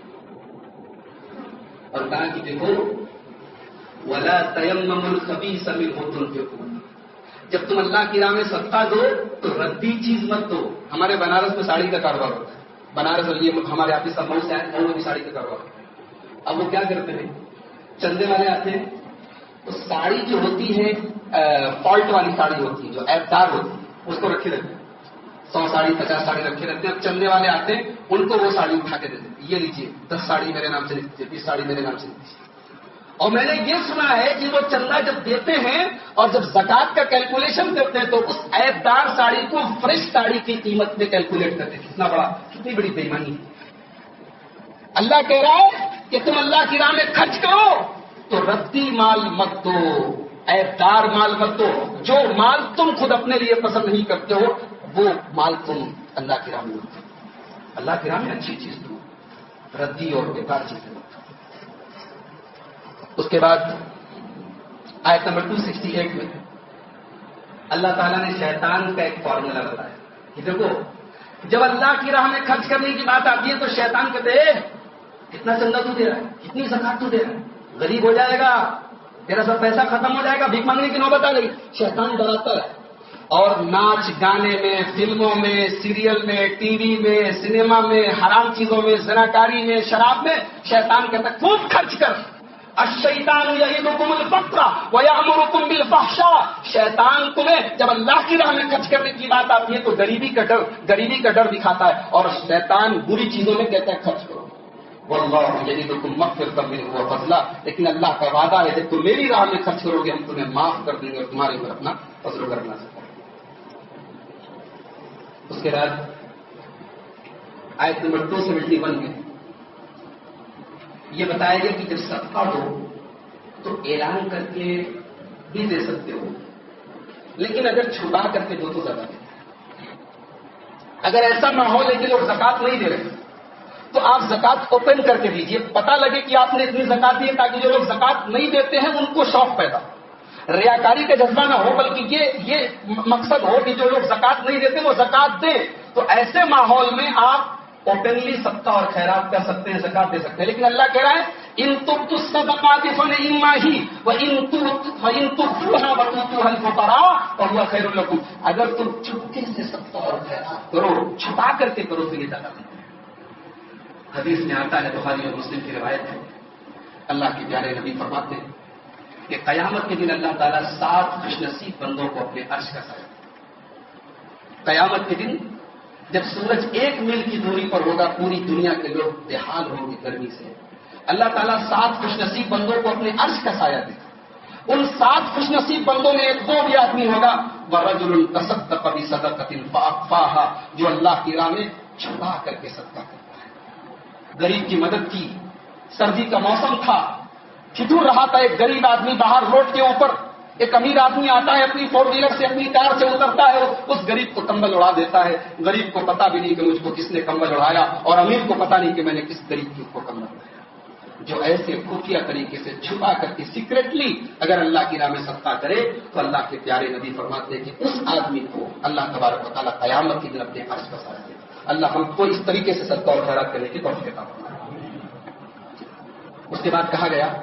اور کہا کہ دیکھو ولا تیمموا الخبیث منہ تنفقون، جب تم اللہ کی راہ میں صدقہ دو تو ردی چیز مت دو۔ ہمارے بنارس میں ساڑی کا کاروبار ہوتا ہے، بنارس اور یہ ہمارے آفس کا مئو سے آئے مئو میں ساڑی کا کاروبار ہوتا ہے۔ اب وہ کیا کرتے ہیں، چندے والے آتے ہیں تو ساڑی جو ہوتی ہے فالٹ والی ساڑی ہوتی ہے جو ایپ دار ہوتی ہے اس کو رکھے رہتے ہیں، سو ساڑی پچاس ساڑی رکھے رہتے ہیں۔ اب چندے والے آتے ہیں ان کو وہ ساڑی اٹھا کے دیتے ہیں، یہ لیجیے دس ساڑی میرے نام سے لکھ دیجیے، بیس ساڑی میرے نام سے لکھ دیجیے۔ اور میں نے یہ سنا ہے کہ وہ چندہ جب دیتے ہیں اور جب زکات کا کیلکولیشن کرتے ہیں تو اس ایپ دار ساڑی کو فریش ساڑی کی قیمت میں کیلکولیٹ کرتے ہیں۔ کتنا بڑا کتنی بڑی بے ایمانی ہے۔ اللہ کہہ رہا ہے کہ تم اللہ کی راہ میں خرچ کرو تو ردی مال مت دو، ایپ دار مال مت دو، جو مال تم خود اپنے لیے پسند نہیں کرتے ہو وہ مال تم اللہ کی راہ میں دو۔ اللہ کی راہ میں اچھی چیز دو، ردی اور بیکار چیزیں۔ اس کے بعد آیت نمبر دو سو اڑسٹھ میں اللہ تعالیٰ نے شیطان کا ایک فارمولا بتایا کہ دیکھو جب اللہ کی راہ میں خرچ کرنے کی بات آتی ہے تو شیطان کہتے ہیں کتنا چندہ تو دے رہا ہے، کتنی زکات تو دے رہا ہے، غریب ہو جائے گا، تیرا سب پیسہ ختم ہو جائے گا، بھیک مانگنے کی نوبت آ گئی۔ شیطان ڈراتا ہے اور ناچ گانے میں، فلموں میں، سیریل میں، ٹی وی میں، سنیما میں، حرام چیزوں میں، زناکاری میں، شراب میں شیطان کہتا ہے خوب خرچ کر۔ الشیطان یعدکم الفقر ویأمرکم بالفحشاء، شیطان تمہیں جب اللہ کی راہ میں خرچ کرنے کی بات آتی ہے تو غریبی کا ڈر غریبی کا ڈر دکھاتا ہے، اور شیطان بری چیزوں میں کہتا ہے خرچ کرو۔ واللہ یعدکم مغفرۃ منہ وفضلا، لیکن اللہ کا وعدہ ہے جب تم میری راہ میں خرچ کرو گے ہم تمہیں معاف کر دیں گے اور تمہارے اوپر اپنا فضل و کرم نازل کریں گے۔ اس کے بعد آیت نمبر دو سو اکیاون میں یہ بتایا گیا کہ جب صدقہ دو تو اعلان کر کے بھی دے سکتے ہو، لیکن اگر چھپا کر کے دو تو زیادہ بہتر ہے۔ اگر ایسا ماحول ہے کہ لوگ زکات نہیں دے رہے تو آپ زکات اوپن کر کے دیجیے، پتہ لگے کہ آپ نے اتنی زکات دی ہے تاکہ جو لوگ زکات نہیں دیتے ہیں ان کو شوق پیدا ہو، ریاکاری کا جذبہ نہ ہو، بلکہ یہ یہ مقصد ہو کہ جو لوگ زکات نہیں دیتے وہ زکات دیں۔ تو ایسے ماحول میں آپ اوپنلی صدقہ اور خیرات کر سکتے ہیں، زکات دے سکتے ہیں۔ لیکن اللہ کہہ رہا ہے ان تبدوا الصدقات فنعما ہی وان تخفوها وتؤتوها الفقراء فهو خير لكم، اگر تم چپکے سے صدقہ اور خیرات کرو، چھپا کر کے کرو تو یہ زیادہ بہتر ہے۔ حدیث میں آتا ہے، بخاری اور مسلم کی روایت ہے، اللہ کے پیارے نبی فرماتے ہیں کہ قیامت کے دن اللہ تعالیٰ سات خوش نصیب بندوں کو اپنے عرش کا سایہ دے گا۔ قیامت کے دن جب سورج ایک میل کی دوری پر ہوگا، پوری دنیا کے لوگ بےحال ہوں گے گرمی سے، اللہ تعالیٰ سات خوش نصیب بندوں کو اپنے عرش کا سایہ دے گا۔ ان سات خوش نصیب بندوں میں ایک وہ بھی آدمی ہوگا وَرَجُلٌ تَصَدَّقَ بِصَدَقَةٍ فَأَخْفَاهَا، جو اللہ کی راہ میں چھپا کر کے صدقہ کرتا ہے۔ غریب کی مدد کی، سردی کا موسم تھا، ٹھٹور رہا تھا ایک غریب آدمی باہر روڈ کے اوپر، ایک امیر آدمی آتا ہے اپنی فور ویلر سے اپنی کار سے اترتا ہے، اس غریب کو کمبل اڑا دیتا ہے، غریب کو پتا بھی نہیں کہ مجھ کو کس نے کمبل اڑایا، اور امیر کو پتا نہیں کہ میں نے کس غریب کی کو کمبل اڑایا۔ جو ایسے خفیہ طریقے سے چھپا کر کے سیکریٹلی اگر اللہ کی راہ میں صدقہ کرے تو اللہ کے پیارے نبی فرماتے ہیں کہ اس آدمی کو اللہ تبارک و تعالیٰ قیامت کی دن اپنے عرش کا سایہ دے گا۔ اللہ ہم کو اس طریقے سے صدقہ اور خیرات کرنے کی توفیق عطا فرمائے۔ اس کے بعد کہا گیا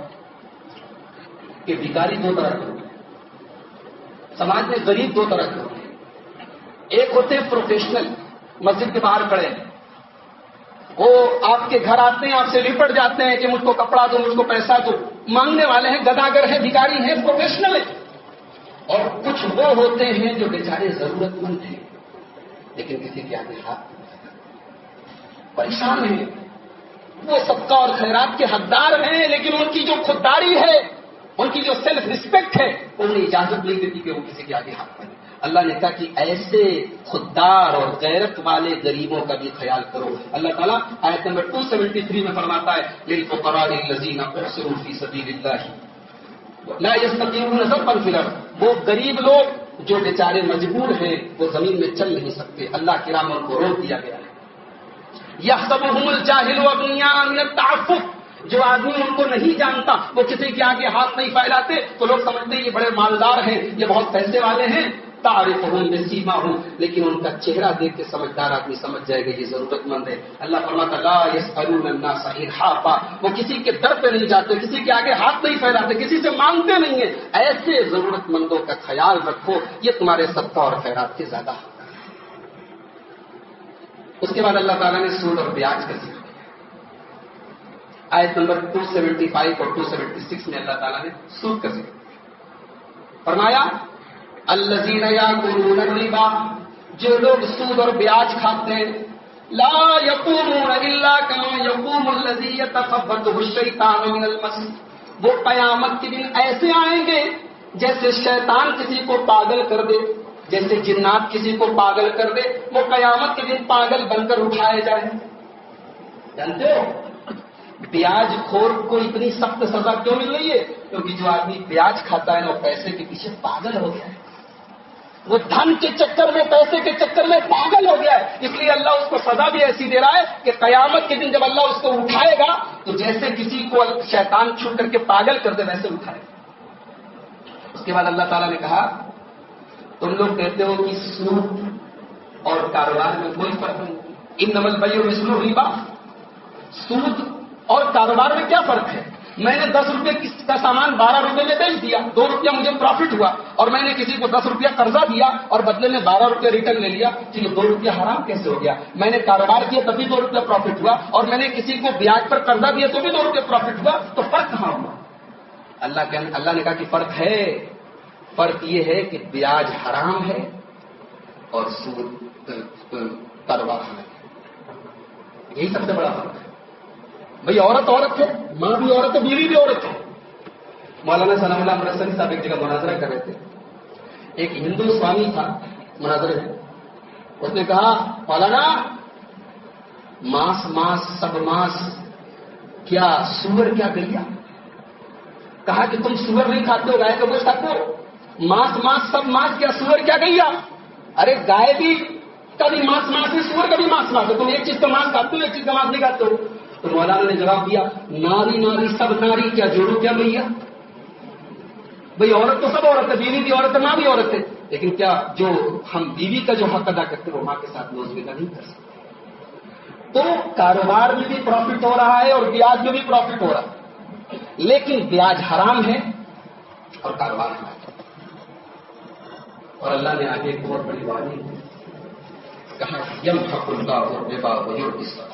کہ بھکاری دو طرح کے ہوتے ہیں، سماج میں غریب دو طرح کے ہوتے ہیں۔ ایک ہوتے ہیں پروفیشنل، مسجد کے باہر کھڑے ہیں، وہ آپ کے گھر آتے ہیں، آپ سے لپٹ جاتے ہیں کہ مجھ کو کپڑا دو، مجھ کو پیسہ دو، مانگنے والے ہیں، گداگر ہیں، بھکاری ہیں، پروفیشنل ہیں۔ اور کچھ وہ ہوتے ہیں جو بیچارے ضرورت مند ہیں لیکن کسی کے آگے ہاتھ پریشان ہیں، وہ صدقہ اور خیرات کے حقدار ہیں لیکن ان کی جو خودداری ہے ان کی جو سیلف ریسپیکٹ ہے انہیں اجازت نہیں دیتی کہ وہ کسی کے آگے ہاتھ پھیلائیں۔ اللہ نے کہا کہ ایسے خوددار اور غیرت والے غریبوں کا بھی خیال کرو۔ اللہ تعالیٰ آیت نمبر دو سو تیرہ میں فرماتا ہے للفقراء الذین احصروا فی سبیل اللہ لا یستطیعون ضربا فی الارض، وہ غریب لوگ جو بیچارے مجبور ہیں، وہ زمین میں چل نہیں سکتے، اللہ کے راہ میں ان کو روک دیا گیا ہے۔ یحسبهم الجاہل اغنیاء من التعفف، جو آدمی ان کو نہیں جانتا، وہ کسی کے آگے ہاتھ نہیں پھیلاتے تو لوگ سمجھتے ہیں یہ بڑے مالدار ہیں، یہ بہت پیسے والے ہیں۔ تعرفهم بسیماهم، لیکن ان کا چہرہ دیکھ کے سمجھدار آدمی سمجھ جائے گا یہ ضرورت مند ہے۔ اللہ فرماتا لا يسألون الناس الحافا، وہ کسی کے در پہ نہیں جاتے، کسی کے آگے ہاتھ نہیں پھیلاتے، کسی سے مانگتے نہیں ہیں۔ ایسے ضرورت مندوں کا خیال رکھو، یہ تمہارے صدقہ اور خیرات کے زیادہ حق ہے۔ اس کے بعد اللہ تعالیٰ نے سود اور بیاج کا ذکر آیت نمبر دو سو پچہتر اور دو سو چھہتر میں اللہ تعالیٰ نے سود کا ذکر فرمایا الذین یاکلون الربا، جو لوگ سود اور بیاج کھاتے ہیں، لا یقومون الا کما یقوم الذی یتخبطہ الشیطان من المس، وہ قیامت کے دن ایسے آئیں گے جیسے شیطان کسی کو پاگل کر دے، جیسے جنات کسی کو پاگل کر دے، وہ قیامت کے دن پاگل بن کر اٹھائے جائیں۔ جانتے ہو بیاج خور کو اتنی سخت سزا کیوں مل رہی ہے؟ کیونکہ جو آدمی بیاج کھاتا ہے نا وہ پیسے کے پیچھے پاگل ہو گیا ہے، وہ دھن کے چکر میں، پیسے کے چکر میں پاگل ہو گیا ہے۔ اس لیے اللہ اس کو سزا بھی ایسی دے رہا ہے کہ قیامت کے دن جب اللہ اس کو اٹھائے گا تو جیسے کسی کو شیطان چھوٹ کر کے پاگل کر دے ویسے اٹھائے گا۔ اس کے بعد اللہ تعالیٰ نے کہا تم لوگ کہتے ہو کہ سود اور کاروبار میں کوئی فرق نہیں، انما البیع مثل الربا، سود اور کاروبار میں کیا فرق ہے؟ میں نے دس روپے کا سامان بارہ روپے میں بیچ دیا، دو روپیہ مجھے پروفٹ ہوا، اور میں نے کسی کو دس روپیہ قرضہ دیا اور بدلے میں بارہ روپیہ ریٹرن لے لیا، تو یہ دو روپیہ حرام کیسے ہو گیا؟ میں نے کاروبار کیا تبھی دو روپیہ پروفٹ ہوا، اور میں نے کسی کو بیاج پر قرضہ دیا تو بھی دو روپیہ پروفٹ ہوا، تو فرق کہاں ہوا؟ اللہ کہ اللہ نے کہا کہ فرق ہے، فرق یہ ہے کہ بیاج حرام ہے اور سود کاروبار حرام ہے، یہی سب سے بڑا فرق ہے۔ بھئی عورت عورت ہے، ماں بھی عورت ہے، بیوی بھی عورت ہے۔ مولانا سلام اللہ امرتسری صاحب ایک جگہ مناظرہ کر رہے تھے، ایک ہندو سوامی تھا مناظرے میں، اس نے کہا مولانا ماس ماس سب ماس، کیا سور کیا گلیا؟ کہا کہ تم سور نہیں کھاتے ہو، گائے کا گوشت کھاتے ہو، ماس ماس سب ماس، کیا سور کیا گلیا؟ ارے گائے بھی کبھی ماس ماس ہے، سور کبھی ماس ماس ہے، تم ایک چیز کا ماس کھاتے ہو ایک چیز کا ماس نہیں کھاتے ہو۔ تو مولانا نے جواب دیا ناری ناری سب ناری، کیا جوڑو کیا بھیا؟ بھئی عورت تو سب عورت ہے، بیوی بھی عورت ہے، ماں بھی عورت ہے، لیکن کیا جو ہم بیوی کا جو حق ادا کرتے وہ ماں کے ساتھ نوزگیدہ نہیں کر سکتے؟ تو کاروبار میں بھی پروفٹ ہو رہا ہے اور بیاج میں بھی پروفٹ ہو رہا ہے، لیکن بیاج حرام ہے اور کاروبار حرام ہے۔ اور اللہ نے آگے ایک بہت بڑی وعدہ کہا یمحق اللہ الربا ویربی الصدقات،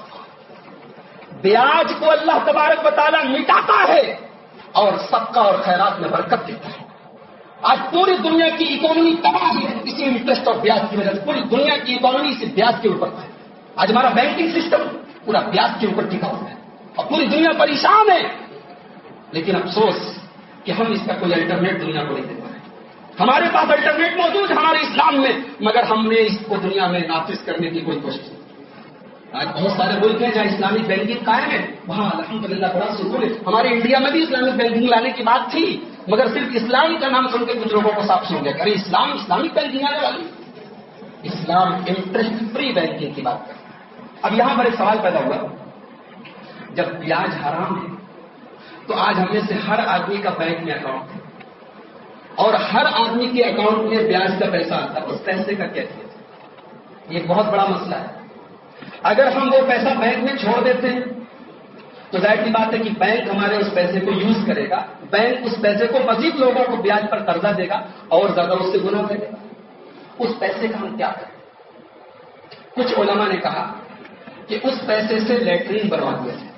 بیاج کو اللہ تبارک و تعالیٰ مٹاتا ہے اور صدقہ اور خیرات میں برکت دیتا ہے۔ آج پوری دنیا کی اکانومی تباہ ہے اسی انٹرسٹ اور بیاج کی وجہ سے، پوری دنیا کی اکانومی سے بیاج کے اوپر ہے۔ آج ہمارا بینکنگ سسٹم پورا بیاج کے اوپر ٹکا ہوا ہے اور پوری دنیا پریشان ہے، لیکن افسوس کہ ہم اس کا کوئی الٹرنیٹ دنیا کو نہیں دے پائے۔ ہمارے پاس الٹرنیٹ موجود ہے ہمارے اسلام میں، مگر ہم نے اس کو دنیا میں نافذ کرنے کی کوئی کوشش نہیں۔ آج بہت سارے ملک ہیں جہاں اسلامک بینکنگ قائم ہے، وہاں الحمدللہ بڑا سکون ہے۔ ہمارے انڈیا میں بھی اسلامک بینکنگ لانے کی بات تھی، مگر صرف اسلام کا نام سن کے کچھ لوگوں کو صاف سن گیا کہ ارے اسلام اسلامک بینکنگ آنے والی، اسلام انٹرسٹ فری بینکنگ کی بات کرتا ہے۔ اب یہاں پر ایک سوال پیدا ہوا، جب بیاج حرام ہے تو آج ہم میں سے ہر آدمی کا بینک میں اکاؤنٹ ہے اور ہر آدمی کے اکاؤنٹ میں بیاج کا پیسہ آتا ہے، اس پیسے کا کیا کیا؟ یہ بہت بڑا مسئلہ ہے۔ اگر ہم وہ پیسہ بینک میں چھوڑ دیتے ہیں تو ظاہر کی بات ہے کہ بینک ہمارے اس پیسے کو یوز کرے گا، بینک اس پیسے کو مزید لوگوں کو بیاج پر قرضہ دے گا اور زیادہ اس سے گنا کرے گا۔ اس پیسے کا ہم کیا کریں؟ کچھ علماء نے کہا کہ اس پیسے سے لیٹرین بنوا دیا جائے،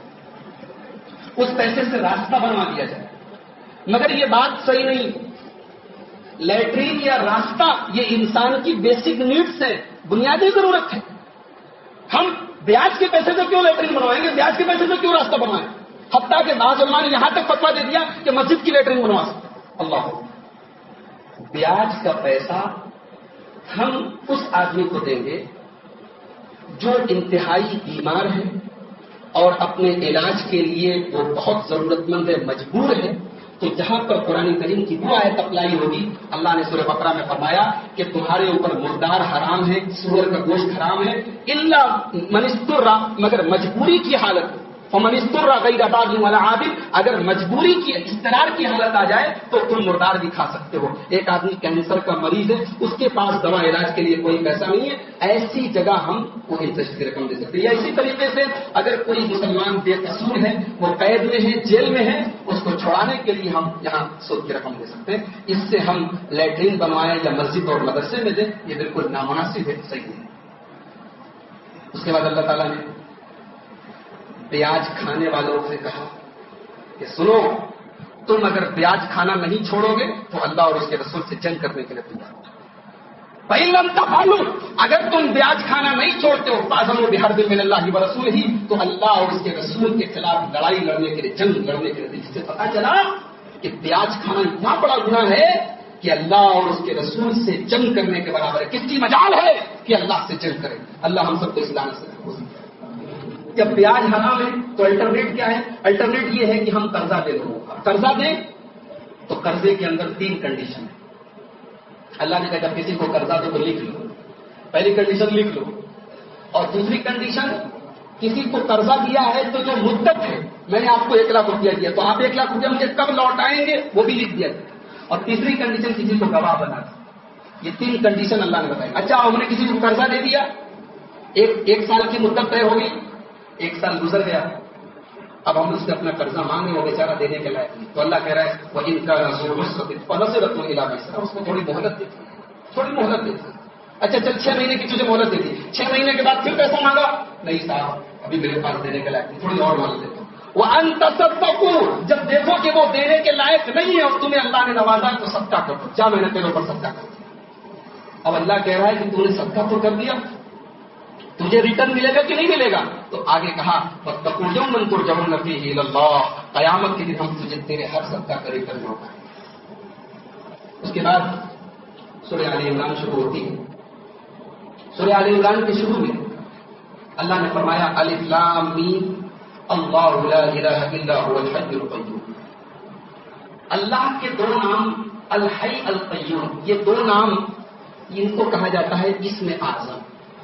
اس پیسے سے راستہ بنوا دیا جائے، مگر یہ بات صحیح نہیں۔ لیٹرین یا راستہ یہ انسان کی بیسک نیڈس ہے، بنیادی ضرورت ہے۔ ہم بیاج کے پیسے سے کیوں لیٹرین بنوائیں گے، بیاج کے پیسے سے کیوں راستہ بنوائیں؟ حتیٰ کہ بعض علماء نے یہاں تک فتویٰ دے دیا کہ مسجد کی لیٹرین بنوا سکتے. اللہ بیاج کا پیسہ ہم اس آدمی کو دیں گے جو انتہائی بیمار ہے اور اپنے علاج کے لیے وہ بہت ضرورت مند ہے, مجبور ہے. تو جہاں پر قرآن کریم کی وہ آیت اپلائی ہوگی, اللہ نے سورہ بقرہ میں فرمایا کہ تمہارے اوپر مردار حرام ہے, سور کا گوشت حرام ہے, الا من اضطر, مگر مجبوری کی حالت, فمن اضطر غیر باغ ولا عاد, اگر مجبوری کی اضطرار کی حالت آ جائے تو تم مردار بھی کھا سکتے ہو. ایک آدمی کینسر کا مریض ہے, اس کے پاس دوا علاج کے لیے کوئی پیسہ نہیں ہے, ایسی جگہ ہم کو انٹرسٹ کی رقم دے سکتے ہیں. یا اسی طریقے سے اگر کوئی مسلمان بے قصور ہے, وہ قید میں ہے, جیل میں ہے, اس کو چھڑانے کے لیے ہم یہاں سود کی رقم دے سکتے ہیں. اس سے ہم لیٹرین بنوائیں یا مسجد اور مدرسے میں دیں, یہ بالکل نامناسب ہے, صحیح ہے. اس کے بعد اللہ تعالیٰ نے بیاج کھانے والوں سے کہا کہ سنو, تم اگر بیاج کھانا نہیں چھوڑو گے تو اللہ اور اس کے رسول سے جنگ کرنے کے لیے تیار ہو. فَإِن تَفْعَلُوا, اگر تم بیاج کھانا نہیں چھوڑتے ہو, فَأْذَنُوا بِحَرْبٍ مِّنَ اللَّهِ وَرَسُولِهِ, تو اللہ اور اس کے رسول کے خلاف لڑائی لڑنے کے لیے, جنگ لڑنے کے لیے. جس سے پتا چلا کہ بیاج کھانا اتنا بڑا گناہ ہے کہ اللہ اور اس کے رسول سے جنگ کرنے کے برابر ہے. کس کی مجال ہے کہ اللہ سے جنگ کرے؟ اللہ ہم سب کو اسلام سے محفوظ کرے. جب بیاج حرام ہے تو الٹرنیٹ کیا ہے؟ الٹرنیٹ یہ ہے کہ ہم قرضہ دے دو. قرضہ دیں تو قرضے کے اندر تین کنڈیشن ہے. اللہ نے کہا جب کسی کو قرضہ دو تو لکھ لو, پہلی کنڈیشن لکھ لو, اور دوسری کنڈیشن کسی کو قرضہ دیا ہے تو جو مدت ہے, میں نے آپ کو ایک لاکھ روپیہ دیا تو آپ ایک لاکھ روپیہ مجھے کب لوٹائیں گے وہ بھی لکھ دیا جائے. اور تیسری کنڈیشن کسی کو گواہ بنا دیا. یہ تین کنڈیشن اللہ نے بتائی. اچھا ہم نے کسی کو قرضہ دے دیا, ایک ایک سال کی مدت طے ہوگی, ایک سال گزر گیا, اب ہم اس سے اپنا قرضہ مانگے, وہ بیچارہ دینے کے لائق نہیں, تو اللہ کہہ رہا ہے وہ ان کا نصرت اس کو تھوڑی مہلت دیتی, تھوڑی مہلت دیتی. اچھا چل چھ مہینے کی تجھے مہلت دے دی, چھ مہینے کے بعد پھر پیسہ مانگا, نہیں صاحب ابھی میرے پاس دینے کے لائق نہیں, تھوڑی اور مہلت دیتا ہوں. وہ انتصدقوا, جب دیکھو کہ وہ دینے کے لائق نہیں ہے اور تمہیں اللہ نے نوازا تو صدقہ کر دو, چار مہینے تیرے اوپر صدقہ کر دو. اب اللہ کہہ رہا ہے کہ تم نے صدقہ تو کر دیا, تجھے ریٹرن ملے گا کہ نہیں ملے گا؟ تو آگے کہا وَاتَّقُوا يَوْمًا تُرْجَعُونَ فِيهِ إِلَى اللَّهِ, قیامت کے دن ہم تجھے تیرے ہر صدقہ کا ریٹرن ہوگا. اس کے بعد سورہ آل عمران شروع ہوتی ہے. سورہ آل عمران کے شروع میں اللہ نے فرمایا الف لام میم اللہ لا الہ الا هو الحی القیوم. اللہ کے دو نام الحی القیوم, یہ دو نام ان کو کہا جاتا ہے اسم اعظم.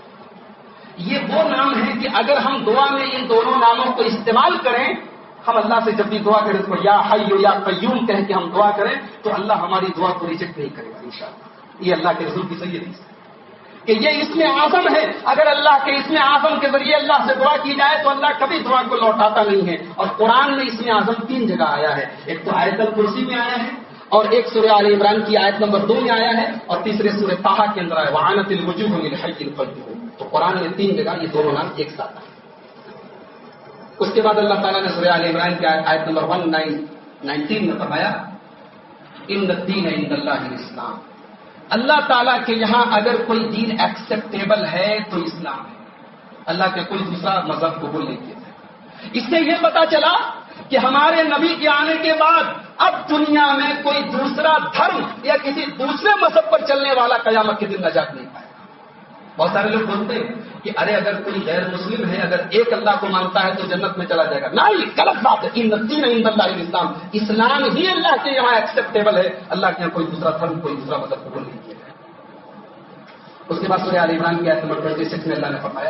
یہ وہ نام ہے کہ اگر ہم دعا میں ان دونوں ناموں کو استعمال کریں, ہم اللہ سے جب بھی دعا کریں تو یا حی یا قیوم کہہ کے ہم دعا کریں تو اللہ ہماری دعا کو ریجیکٹ نہیں کرے گا انشاءاللہ. یہ اللہ کے رسول کی صحیح حدیث ہے کہ یہ اسم اعظم ہے. اگر اللہ کے اسم اعظم کے ذریعے اللہ سے دعا کی جائے تو اللہ کبھی دعا کو لوٹاتا نہیں ہے. اور قرآن میں اسم اعظم تین جگہ آیا ہے, ایک تو آیت الکرسی میں آیا ہے, اور ایک سورہ آل عمران کی آیت نمبر دو میں آیا ہے, اور تیسرے سورہ طٰہٰ کے اندر آیا وعنت الوجوہ للحی القیوم. تو قرآن میں تین جگہ یہ دونوں نام ایک ساتھ آئے. اس کے بعد اللہ تعالیٰ نے سورہ آل عمران کی آیت نمبر ون نائن نائنٹین میں فرمایا ان الدین عند اللہ الاسلام. اللہ تعالیٰ کے یہاں اگر کوئی دین ایکسیپٹیبل ہے تو اسلام ہے. اللہ کے کوئی دوسرا مذہب قبول نہیں کیا. اس سے یہ پتا چلا کہ ہمارے نبی کے آنے کے بعد اب دنیا میں کوئی دوسرا دھرم یا کسی دوسرے مذہب پر چلنے والا قیامت کے دن نجات نہیں پائے. بہت سارے لوگ بولتے ہیں کہ ارے اگر کوئی غیر مسلم ہے, اگر ایک اللہ کو مانتا ہے تو جنت میں چلا جائے گا. نہیں, غلط بات ہے. ان الدین عند اللہ الاسلام, اسلام ہی اللہ کے یہاں ایکسیپٹیبل ہے. اللہ کے یہاں کوئی دوسرا دھرم کوئی دوسرا مذہب قبول نہیں کیا ہے. اس کے بعد سورہ آل عمران کی آیت نمبر چھبیس میں اللہ نے فرمایا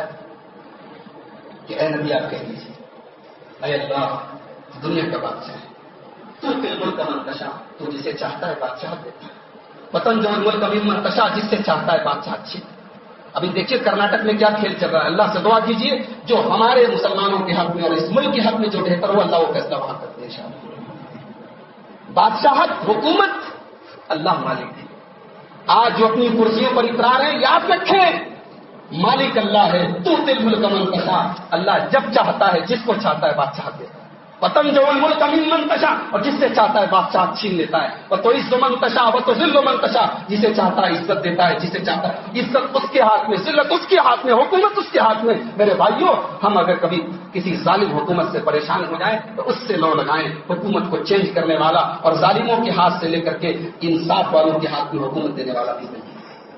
کہ اے نبی آپ کہہ دیجیے اے اللہ دنیا کا بادشاہ ہے, تو بالکل کا منتشا, تو جسے چاہتا ہے بادشاہ دیتا ہے. وطن جو ملک کبھی منتشا, جس سے چاہتا ہے بادشاہ اچھی. ابھی دیکھیے کرناٹک میں کیا کھیل چل رہا ہے. اللہ سے دعا کیجیے جو ہمارے مسلمانوں کے حق میں اور اس ملک کے حق میں جو بہتر ہو اللہ وہ فیصلہ وہاں کرتے ہیں انشاءاللہ. بادشاہت حکومت اللہ مالک ہے. آج جو اپنی کرسیوں پر اقرار ہیں یاد رکھیں مالک اللہ ہے. تو دل ملک من تشاء, اللہ جب چاہتا ہے جس کو چاہتا ہے بادشاہ دیتا ہے. وطن جو الملک ممن تشاء، اور جس سے چاہتا ہے بادشاہ چھین لیتا ہے، اور تو عز من تشاء و تذل من تشاء، جسے چاہتا ہے عزت دیتا ہے، جسے چاہتا ہے عزت اس کے ہاتھ میں، ذلت اس کے ہاتھ میں، حکومت اس کے ہاتھ میں۔ میرے بھائیوں، ہم اگر کبھی کسی ظالم حکومت سے پریشان ہو جائیں تو اس سے لو لگائیں، حکومت کو چینج کرنے والا اور ظالموں کے ہاتھ سے لے کر کے انصاف والوں کے ہاتھ میں حکومت دینے والا بھی نہیں۔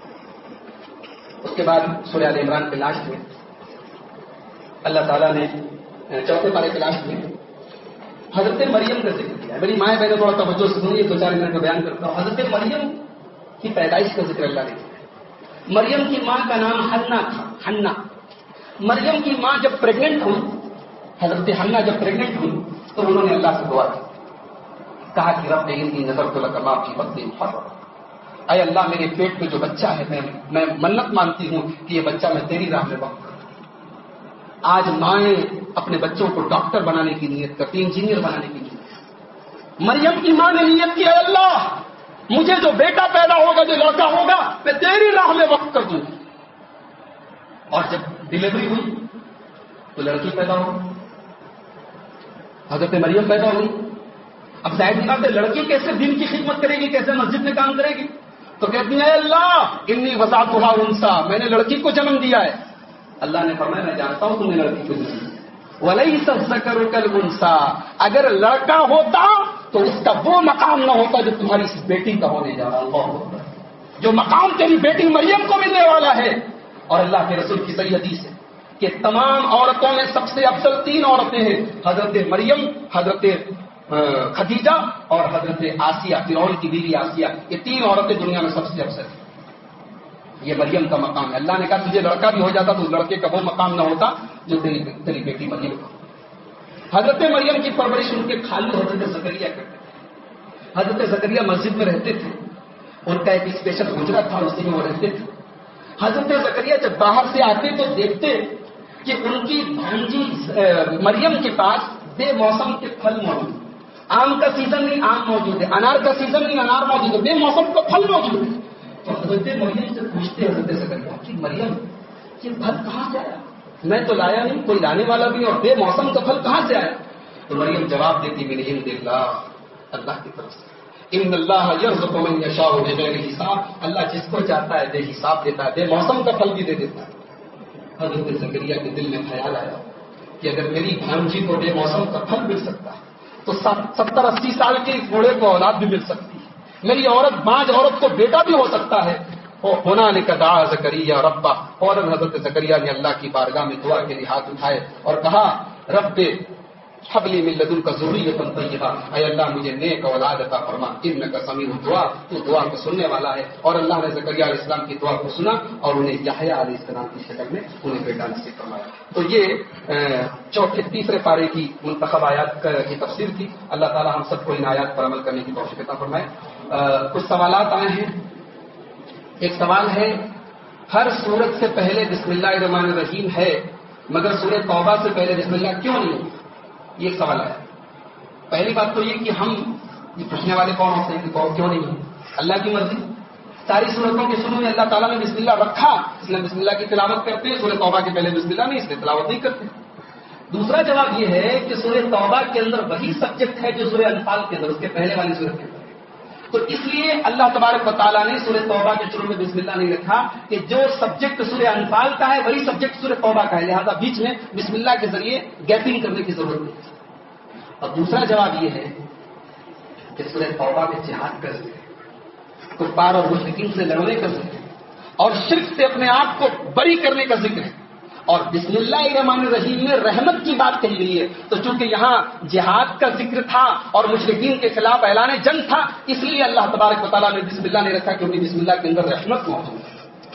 اس کے بعد سورہ آل عمران کے لاسٹ میں اللہ تعالیٰ نے چوتھے پارے کے لاسٹ میں حضرت مریم کا ذکر کیا ہے۔ میری مائیں بہنوں تھوڑا توجہ سے سنیے، دو چار منٹ میں بیان کرتا ہوں۔ حضرت مریم کی پیدائش کا ذکر اللہ نے کیا۔ مریم کی ماں کا نام حنا تھا، حنا۔ مریم کی ماں جب پریگننٹ ہوئی، حضرت حنا جب پریگننٹ ہوئی تو انہوں نے اللہ سے دعا کی، کہا کہ رب انی نذرت لک ما فی بطنی محررا، اے اللہ میرے پیٹ میں جو بچہ ہے میں میں منت مانتی ہوں کہ یہ بچہ میں تیری راہ میں وقف کروں۔ آج مائیں اپنے بچوں کو ڈاکٹر بنانے کی نیت کرتی، انجینئر بنانے کی نیت۔ مریم کی ماں نے نیت کی، اے اللہ مجھے جو بیٹا پیدا ہوگا، جو لڑکا ہوگا، میں تیری راہ میں وقف کر دوں۔ اور جب ڈلیوری ہوئی تو لڑکی پیدا ہو، حضرت مریم پیدا ہوئی۔ اب ظاہر سی بات ہے، لڑکی کیسے دین کی خدمت کرے گی، کیسے مسجد میں کام کرے گی؟ تو کہتی ہے اے اللہ انی وضعتها انثى، میں نے لڑکی کو جنم دیا ہے۔ اللہ نے فرمایا میں جانتا ہوں تم نے لڑکی کو جنم دیا، وَلَيْسَ الذَّكَرُ كَالْأُنثىٰ، اگر لڑکا ہوتا تو اس کا وہ مقام نہ ہوتا جو تمہاری اس بیٹی کا ہونے جا رہا ہے، جو مقام تیری بیٹی مریم کو ملنے والا ہے۔ اور اللہ کے رسول کی صحیح حدیث ہے کہ تمام عورتوں میں سب سے افضل تین عورتیں ہیں، حضرت مریم، حضرت خدیجہ اور حضرت آسیہ، فرعون کی بیوی آسیہ۔ یہ تین عورتیں دنیا میں سب سے افضل ہیں۔ یہ مریم کا مقام ہے۔ اللہ نے کہا تجھے لڑکا بھی ہو جاتا تو اس لڑکے کا وہ مقام نہ ہوتا جو تیری تیری بیٹی مریم کا۔ حضرت مریم کی پرورش ان کے خالو حضرت زکریا کرتے تھے۔ حضرت زکریا مسجد میں رہتے تھے، ان کا ایک اسپیشل حجرہ تھا، اسی میں وہ رہتے تھے۔ حضرت زکریا جب باہر سے آتے تو دیکھتے کہ ان کی بھانجی مریم کے پاس بے موسم کے پھل موجود، آم کا سیزن نہیں آم موجود ہے، انار کا سیزن نہیں انار موجود ہے، بے موسم کا پھل موجود ہے۔ تو حضرت مریم سے پوچھتے حضرت زکریا کہ مریم یہ پھل کہاں سے آیا؟ میں تو لایا نہیں، کوئی لانے والا بھی، اور بے موسم کا پھل کہاں سے آیا؟ تو مریم جواب دیتی من عند اللہ، اللہ کی طرف سے۔ ان اللہ یرزق من یشاء بغیر حساب، اللہ جس کو چاہتا ہے بے حساب دیتا ہے، بے موسم کا پھل بھی دے دیتا ہے۔ حضرت زکریا کے دل میں خیال آیا کہ اگر میری بھانجی کو بے موسم کا پھل مل سکتا ہے تو ستر اسی سال کے بوڑھے کو اولاد بھی مل سکتی ہے، میری عورت بانج عورت کو بیٹا بھی ہو سکتا ہے۔ ہونا نے کہا زکریا ربا، اور حضرت زکریا نے اللہ کی بارگاہ میں دعا کے لیے ہاتھ اٹھائے اور کہا رب حبلی من لدنک ذریۃ طیبہ، اے اللہ مجھے نیک اولاد عطا فرما، انک سمیع الدعاء، تو دعا کو سننے والا ہے۔ اور اللہ نے زکریا علیہ السلام کی دعا کو سنا اور انہیں یحییٰ علیہ السلام کی شکل میں انہیں بیٹا نصیب فرمایا۔ تو یہ چوتھے تیسرے پارے کی منتخب آیات کی تفسیر تھی۔ اللہ تعالی ہم سب کو ان آیات پر عمل کرنے کی توفیق عطا فرمائے۔ کچھ سوالات آئے ہیں۔ ایک سوال ہے ہر سورت سے پہلے بسم اللہ الرحمن الرحیم ہے مگر سورہ توبہ سے پہلے بسم اللہ کیوں نہیں ہے؟ یہ ایک سوال ہے۔ پہلی بات تو یہ کہ ہم یہ پوچھنے والے کون ہوتے ہیں کہ کیوں نہیں ہے؟ اللہ کی مرضی۔ ساری سورتوں کے شروع میں اللہ تعالیٰ نے بسم اللہ رکھا، اس لیے بسم اللہ کی تلاوت کرتے ہیں۔ سورہ توبہ کے پہلے بسم اللہ نہیں، اس لیے تلاوت نہیں کرتے۔ دوسرا جواب یہ ہے کہ سورہ توبہ کے اندر وہی سبجیکٹ ہے جو سورہ انفال کے اندر، اس کے پہلے والی سورت کے اندر، تو اس لیے اللہ تبارک و تعالیٰ نے سورہ توبہ کے شروع میں بسم اللہ نہیں رکھا کہ جو سبجیکٹ سورہ انفال کا ہے وہی سبجیکٹ سورہ توبہ کا ہے، لہذا بیچ میں بسم اللہ کے ذریعے گیپنگ کرنے کی ضرورت نہیں۔ اور دوسرا جواب یہ ہے کہ سورہ توبہ میں جہاد کا ذکر ہے، کفار اور مشرکین سے لڑنے کا ذکر ہے، اور شرک سے اپنے آپ کو بری کرنے کا ذکر ہے، اور بسم اللہ الرحمن الرحیم میں رحمت کی بات کہی گئی ہے۔ تو چونکہ یہاں جہاد کا ذکر تھا اور مشرکین کے خلاف اعلان جنگ تھا، اس لیے اللہ تبارک و تعالیٰ نے بسم اللہ نہیں رکھا کیونکہ بسم اللہ کے اندر رحمت موجود ہے۔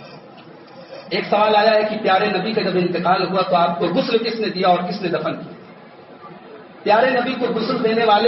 ایک سوال آیا ہے کہ پیارے نبی کا جب انتقال ہوا تو آپ کو غسل کس نے دیا اور کس نے دفن کیا؟ پیارے نبی کو غسل دینے والے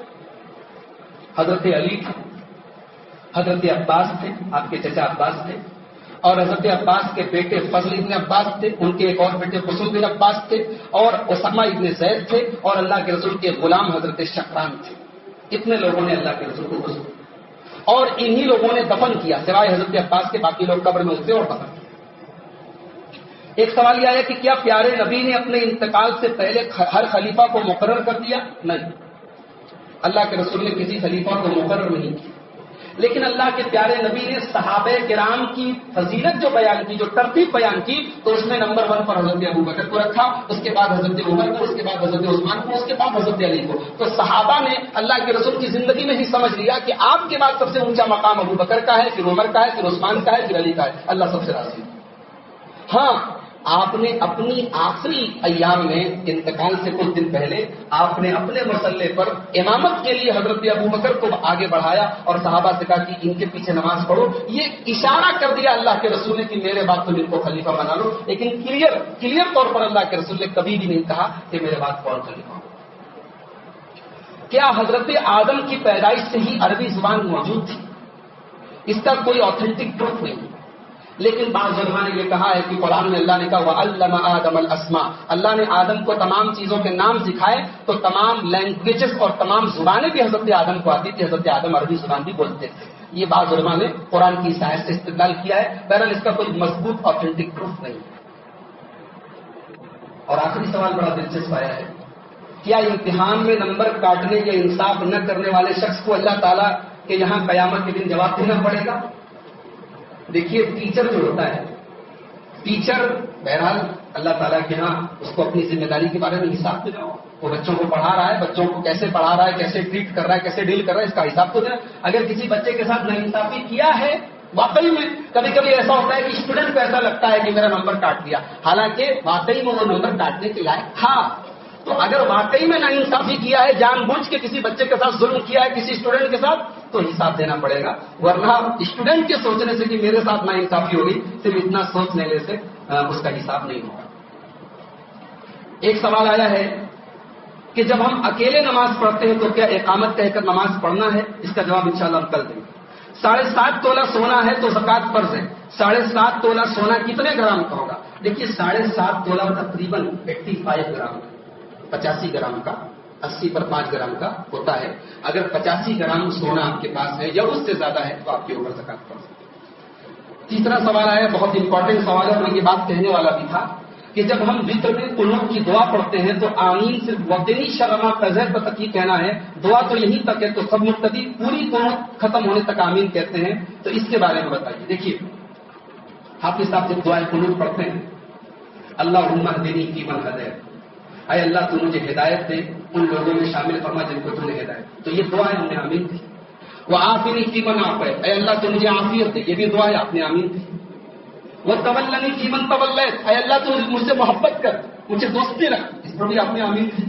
حضرت علی تھے، حضرت عباس تھے، آپ کے چچا عباس تھے، اور حضرت عباس کے بیٹے فضل ابن عباس تھے، ان کے ایک اور بیٹے قصور بن عباس تھے، اور اسامہ ابن زید تھے، اور اللہ کے رسول کے غلام حضرت شقران تھے۔ اتنے لوگوں نے اللہ کے رسول کو غسل دیا اور انہی لوگوں نے دفن کیا، سوائے حضرت عباس کے باقی لوگ قبر میں اترے اور دفن کیا۔ ایک سوال یہ آیا کہ کیا پیارے نبی نے اپنے انتقال سے پہلے ہر خلیفہ کو مقرر کر دیا؟ نہیں، اللہ کے رسول نے کسی خلیفہ کو مقرر نہیں کیا، لیکن اللہ کے پیارے نبی نے صحابہ کرام کی فضیلت جو بیان کی، جو ترتیب بیان کی، تو اس میں نمبر ون پر حضرت ابو بکر کو رکھا، اس کے بعد حضرت عمر کو، اس کے بعد حضرت عثمان کو، اس کے بعد حضرت علی کو۔ تو صحابہ نے اللہ کے رسول کی زندگی میں ہی سمجھ لیا کہ آپ کے بعد سب سے اونچا مقام ابو بکر کا ہے، پھر عمر کا ہے، پھر عثمان کا ہے، پھر علی کا ہے، اللہ سب سے راضی ہے۔ ہاں، آپ نے اپنی آخری ایام میں انتقال سے کچھ دن پہلے آپ نے اپنے مسئلے پر امامت کے لیے حضرت ابو بکر کو آگے بڑھایا اور صحابہ سے کہا کہ ان کے پیچھے نماز پڑھو۔ یہ اشارہ کر دیا اللہ کے رسول نے کہ میرے بعد تم ان کو خلیفہ بنا لو، لیکن کلیئر کلیئر طور پر اللہ کے رسول نے کبھی بھی نہیں کہا کہ میرے بعد کون خلیفہ ہو۔ کیا حضرت آدم کی پیدائش سے ہی عربی زبان موجود تھی؟ اس کا کوئی آتھینٹک پروف نہیں، لیکن بعض علماء نے یہ کہا ہے کہ قرآن میں اللہ نے کہا وَعَلَّمَ آدَمَ الْأَسْمَاءَ، اللہ نے آدم کو تمام چیزوں کے نام سکھائے، تو تمام لینگویجز اور تمام زبانیں بھی حضرت آدم کو آتی تھی، حضرت آدم عربی زبان بھی بولتے تھے۔ یہ بعض علماء نے قرآن کی اس آیت سے استدلال کیا ہے، بہرحال اس کا کوئی مضبوط آتھینٹک پروف نہیں۔ اور آخری سوال بڑا دلچسپ آیا ہے، کیا امتحان میں نمبر کاٹنے یا انصاف نہ کرنے والے شخص کو اللہ تعالیٰ کے یہاں قیامت کے دن جواب دینا پڑے گا؟ دیکھیے، ٹیچر جو ہوتا ہے، ٹیچر بہرحال اللہ تعالیٰ کے ہاں اس کو اپنی ذمہ داری کے بارے میں حساب دینا ہو۔ وہ بچوں کو پڑھا رہا ہے، بچوں کو کیسے پڑھا رہا ہے، کیسے ٹریٹ کر رہا ہے، کیسے ڈیل کر رہا ہے، اس کا حساب تو دینا۔ اگر کسی بچے کے ساتھ ناانصافی کیا ہے، واقعی میں کبھی کبھی ایسا ہوتا ہے کہ اسٹوڈنٹ کو ایسا لگتا ہے کہ میرا نمبر کاٹ دیا، حالانکہ واقعی میں وہ نمبر کاٹنے کے لائق تھا۔ تو اگر واقعی میں ناانصافی کیا ہے، جان بوجھ کے کسی بچے کے ساتھ ظلم کیا ہے کسی اسٹوڈنٹ کے ساتھ، تو حساب دینا پڑے گا، ورنہ اسٹوڈنٹ کے سوچنے سے کہ میرے ساتھ ناانصافی ہوگی، صرف اتنا سوچ لینے سے اس کا حساب نہیں ہوگا۔ ایک سوال آیا ہے کہ جب ہم اکیلے نماز پڑھتے ہیں تو کیا اقامت کہہ کر نماز پڑھنا ہے؟ اس کا جواب انشاءاللہ ہم کل دیں گے۔ ساڑھے سات تولہ سونا ہے تو زکوٰۃ فرض ہے، ساڑھے سات تولہ سونا کتنے گرام کا ہوگا؟ دیکھیے، ساڑھے سات تولہ تقریباً ایٹی فائیو گرام پچاسی گرام کا، اسی پر پانچ گرام کا ہوتا ہے۔ اگر پچاسی گرام سونا آپ کے پاس ہے یا اس سے زیادہ ہے تو آپ کے اوپر زکوٰۃ فرض ہے۔ تیسرا سوال آیا، بہت امپورٹنٹ سوال ہے، میں یہ بات کہنے والا بھی تھا کہ جب ہم وطر میں قنوت کی دعا پڑھتے ہیں تو آمین صرف وطنی شرما فضر پر تک ہی کہنا ہے، دعا تو یہیں تک ہے، تو سب مقتدی پوری قنوت ختم ہونے تک آمین کہتے ہیں، تو اس کے بارے میں بتائیے۔ دیکھیے، حافظ صاحب جب دعائے قنوت پڑھتے ہیں، اللہم اہدنی فیمن ہدیت، اے اللہ تو مجھے ہدایت دے، ان لوگوں میں شامل فرما جن کو تو نے ہدایت، تو یہ دعا ہے، ہم نے آمین کی۔ وہ عافنی فیمن عافیت، اے اللہ تو مجھے عافیت دے، یہ بھی دعا ہے، آپ نے آمین کی۔ وہ تولنی فیمن تولیت، اے اللہ تو مجھ سے محبت کر، مجھے دوستی رکھ، اس پر بھی آپ نے آمین کی۔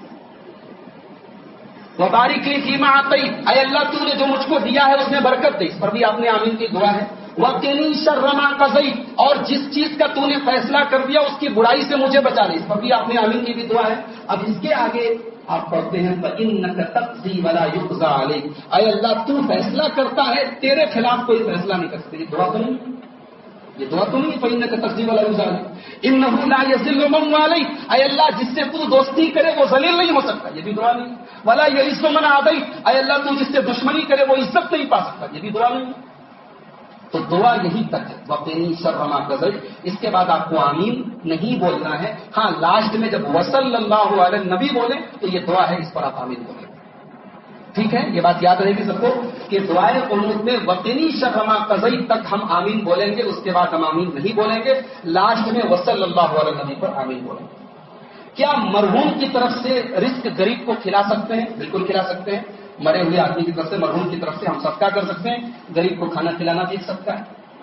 وہ بارک لی فیما اعطیت، اے اللہ تو نے جو مجھ کو دیا ہے اس میں برکت دے، اس پر بھی آپ نے آمین کی دعا ہے۔ وقنی شر ما قضیت، اور جس چیز کا تو نے فیصلہ کر دیا اس کی برائی سے مجھے بچا لے، اس پر بھی آپ نے آمین کی بھی دعا ہے۔ اب اس کے آگے آپ پڑھتے ہیں فإنک تقضی ولا یقضی علیک، اے اللہ تو فیصلہ کرتا ہے، تیرے خلاف کوئی فیصلہ نہیں کر سکتے، یہ دعا تو نہیں، یہ دعا تو نہیں فإنک تقضی ولا یقضی علیک۔ انہ لا یذل من والیت، اے اللہ جس سے تو دوستی کرے وہ ذلیل نہیں ہو سکتا، یہ بھی دعا نہیں۔ ولا یعز من عادیت، اے اللہ تو جس سے دشمنی کرے وہ عزت نہیں پا سکتا، یہ بھی دعا نہیں۔ تو دعا یہی تک ہے، وقنی شر ما قضیت، اس کے بعد آپ کو آمین نہیں بولنا ہے۔ ہاں، لاسٹ میں جب وصلی اللہ علیہ نبی بولیں تو یہ دعا ہے، اس پر آپ آمین بولیں، ٹھیک ہے؟ یہ بات یاد رہے گی سب کو کہ دعائے قنوت میں وقنی شر ما قضیت تک ہم آمین بولیں گے، اس کے بعد ہم آمین نہیں بولیں گے، لاسٹ میں وصلی اللہ علیہ نبی پر آمین بولیں گے۔ کیا مرحوم کی طرف سے رزق غریب کو کھلا سکتے ہیں؟ بالکل کھلا سکتے ہیں، مرے ہوئے آدمی کی طرف سے، مرحوم کی طرف سے ہم صدقہ کر سکتے ہیں، غریب کو کھانا کھلانا بھی ایک صدقہ ہے۔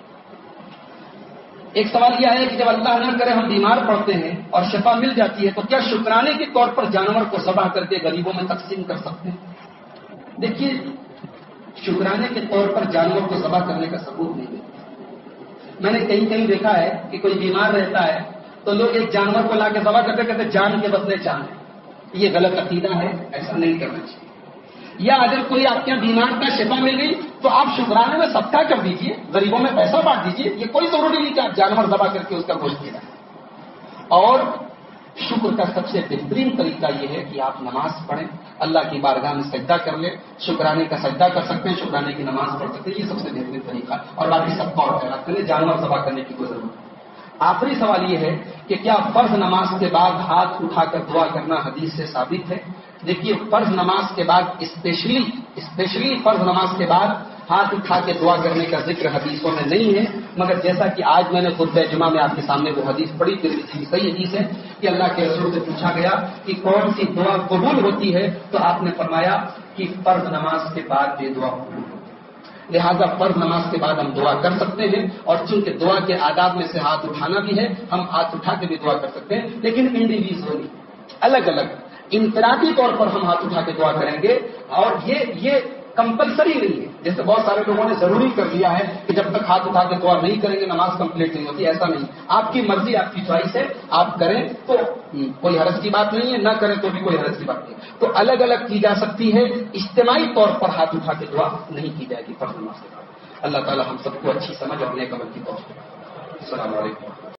ایک سوال یہ ہے کہ جب اللہ نہ کرے ہم بیمار پڑتے ہیں اور شفا مل جاتی ہے تو کیا شکرانے کے طور پر جانور کو ذبح کر کے غریبوں میں تقسیم کر سکتے ہیں؟ دیکھیے، شکرانے کے طور پر جانور کو ذبح کرنے کا ثبوت نہیں ملتا۔ میں نے کہیں کہیں دیکھا ہے کہ کوئی بیمار رہتا ہے تو لوگ ایک جانور کو لا کے ذبح کرتے کہتے جان کے بدلے جان ہے، یہ غلط عقیدہ ہے، ایسا نہیں کرنا چاہیے۔ یا اگر کوئی آپ کے یہاں بیمار کا شفا مل گئی تو آپ شکرانے میں صدقہ کر دیجئے، غریبوں میں پیسہ بانٹ دیجئے، یہ کوئی ضروری نہیں کہ آپ جانور ذبح کر کے اس کا گوشت کھلائیں۔ اور شکر کا سب سے بہترین طریقہ یہ ہے کہ آپ نماز پڑھیں، اللہ کی بارگاہ میں سجدہ کر لیں، شکرانے کا سجدہ کر سکتے ہیں، شکرانے کی نماز پڑھ سکتے ہیں، یہ سب سے بہترین طریقہ، اور باقی سب کا اور خیرات کریں، جانور ذبح کرنے کی کوئی ضرورت نہیں۔ آخری سوال یہ ہے کہ کیا فرض نماز کے بعد ہاتھ اٹھا کر دعا کرنا حدیث سے ثابت ہے؟ دیکھیے، فرض نماز کے بعد اسپیشلی اسپیشلی فرض نماز کے بعد ہاتھ اٹھا کے دعا کرنے کا ذکر حدیثوں میں نہیں ہے، مگر جیسا کہ آج میں نے خطبہ جمعہ میں آپ کے سامنے وہ حدیث پڑھی تھی، صحیح حدیث ہے کہ اللہ کے رسول سے پوچھا گیا کہ کون سی دعا قبول ہوتی ہے، تو آپ نے فرمایا کہ فرض نماز کے بعد یہ دعا قبول ہوتی ہے۔ لہذا فرض نماز کے بعد ہم دعا کر سکتے ہیں، اور چونکہ دعا کے آداب میں سے ہاتھ اٹھانا بھی ہے، ہم ہاتھ اٹھا کے بھی دعا کر سکتے ہیں، لیکن انڈیویجولی الگ الگ انفرادی طور پر ہم ہاتھ اٹھا کے دعا کریں گے، اور یہ یہ کمپلسری نہیں ہے، جیسے بہت سارے لوگوں نے ضروری کر دیا ہے کہ جب تک ہاتھ اٹھا کے دعا نہیں کریں گے نماز کمپلیٹ نہیں ہوتی، ایسا نہیں، آپ کی مرضی، آپ کی چوائس ہے، آپ کریں تو کوئی حرج کی بات نہیں ہے، نہ کریں تو بھی کوئی حرج کی بات نہیں، تو الگ الگ کی جا سکتی ہے، اجتماعی طور پر ہاتھ اٹھا کے دعا نہیں کی جائے گی فرض نماز کے بعد۔ اللہ تعالی ہم سب کو اچھی سمجھ اور نیک عمل کی توفیق۔ السلام علیکم۔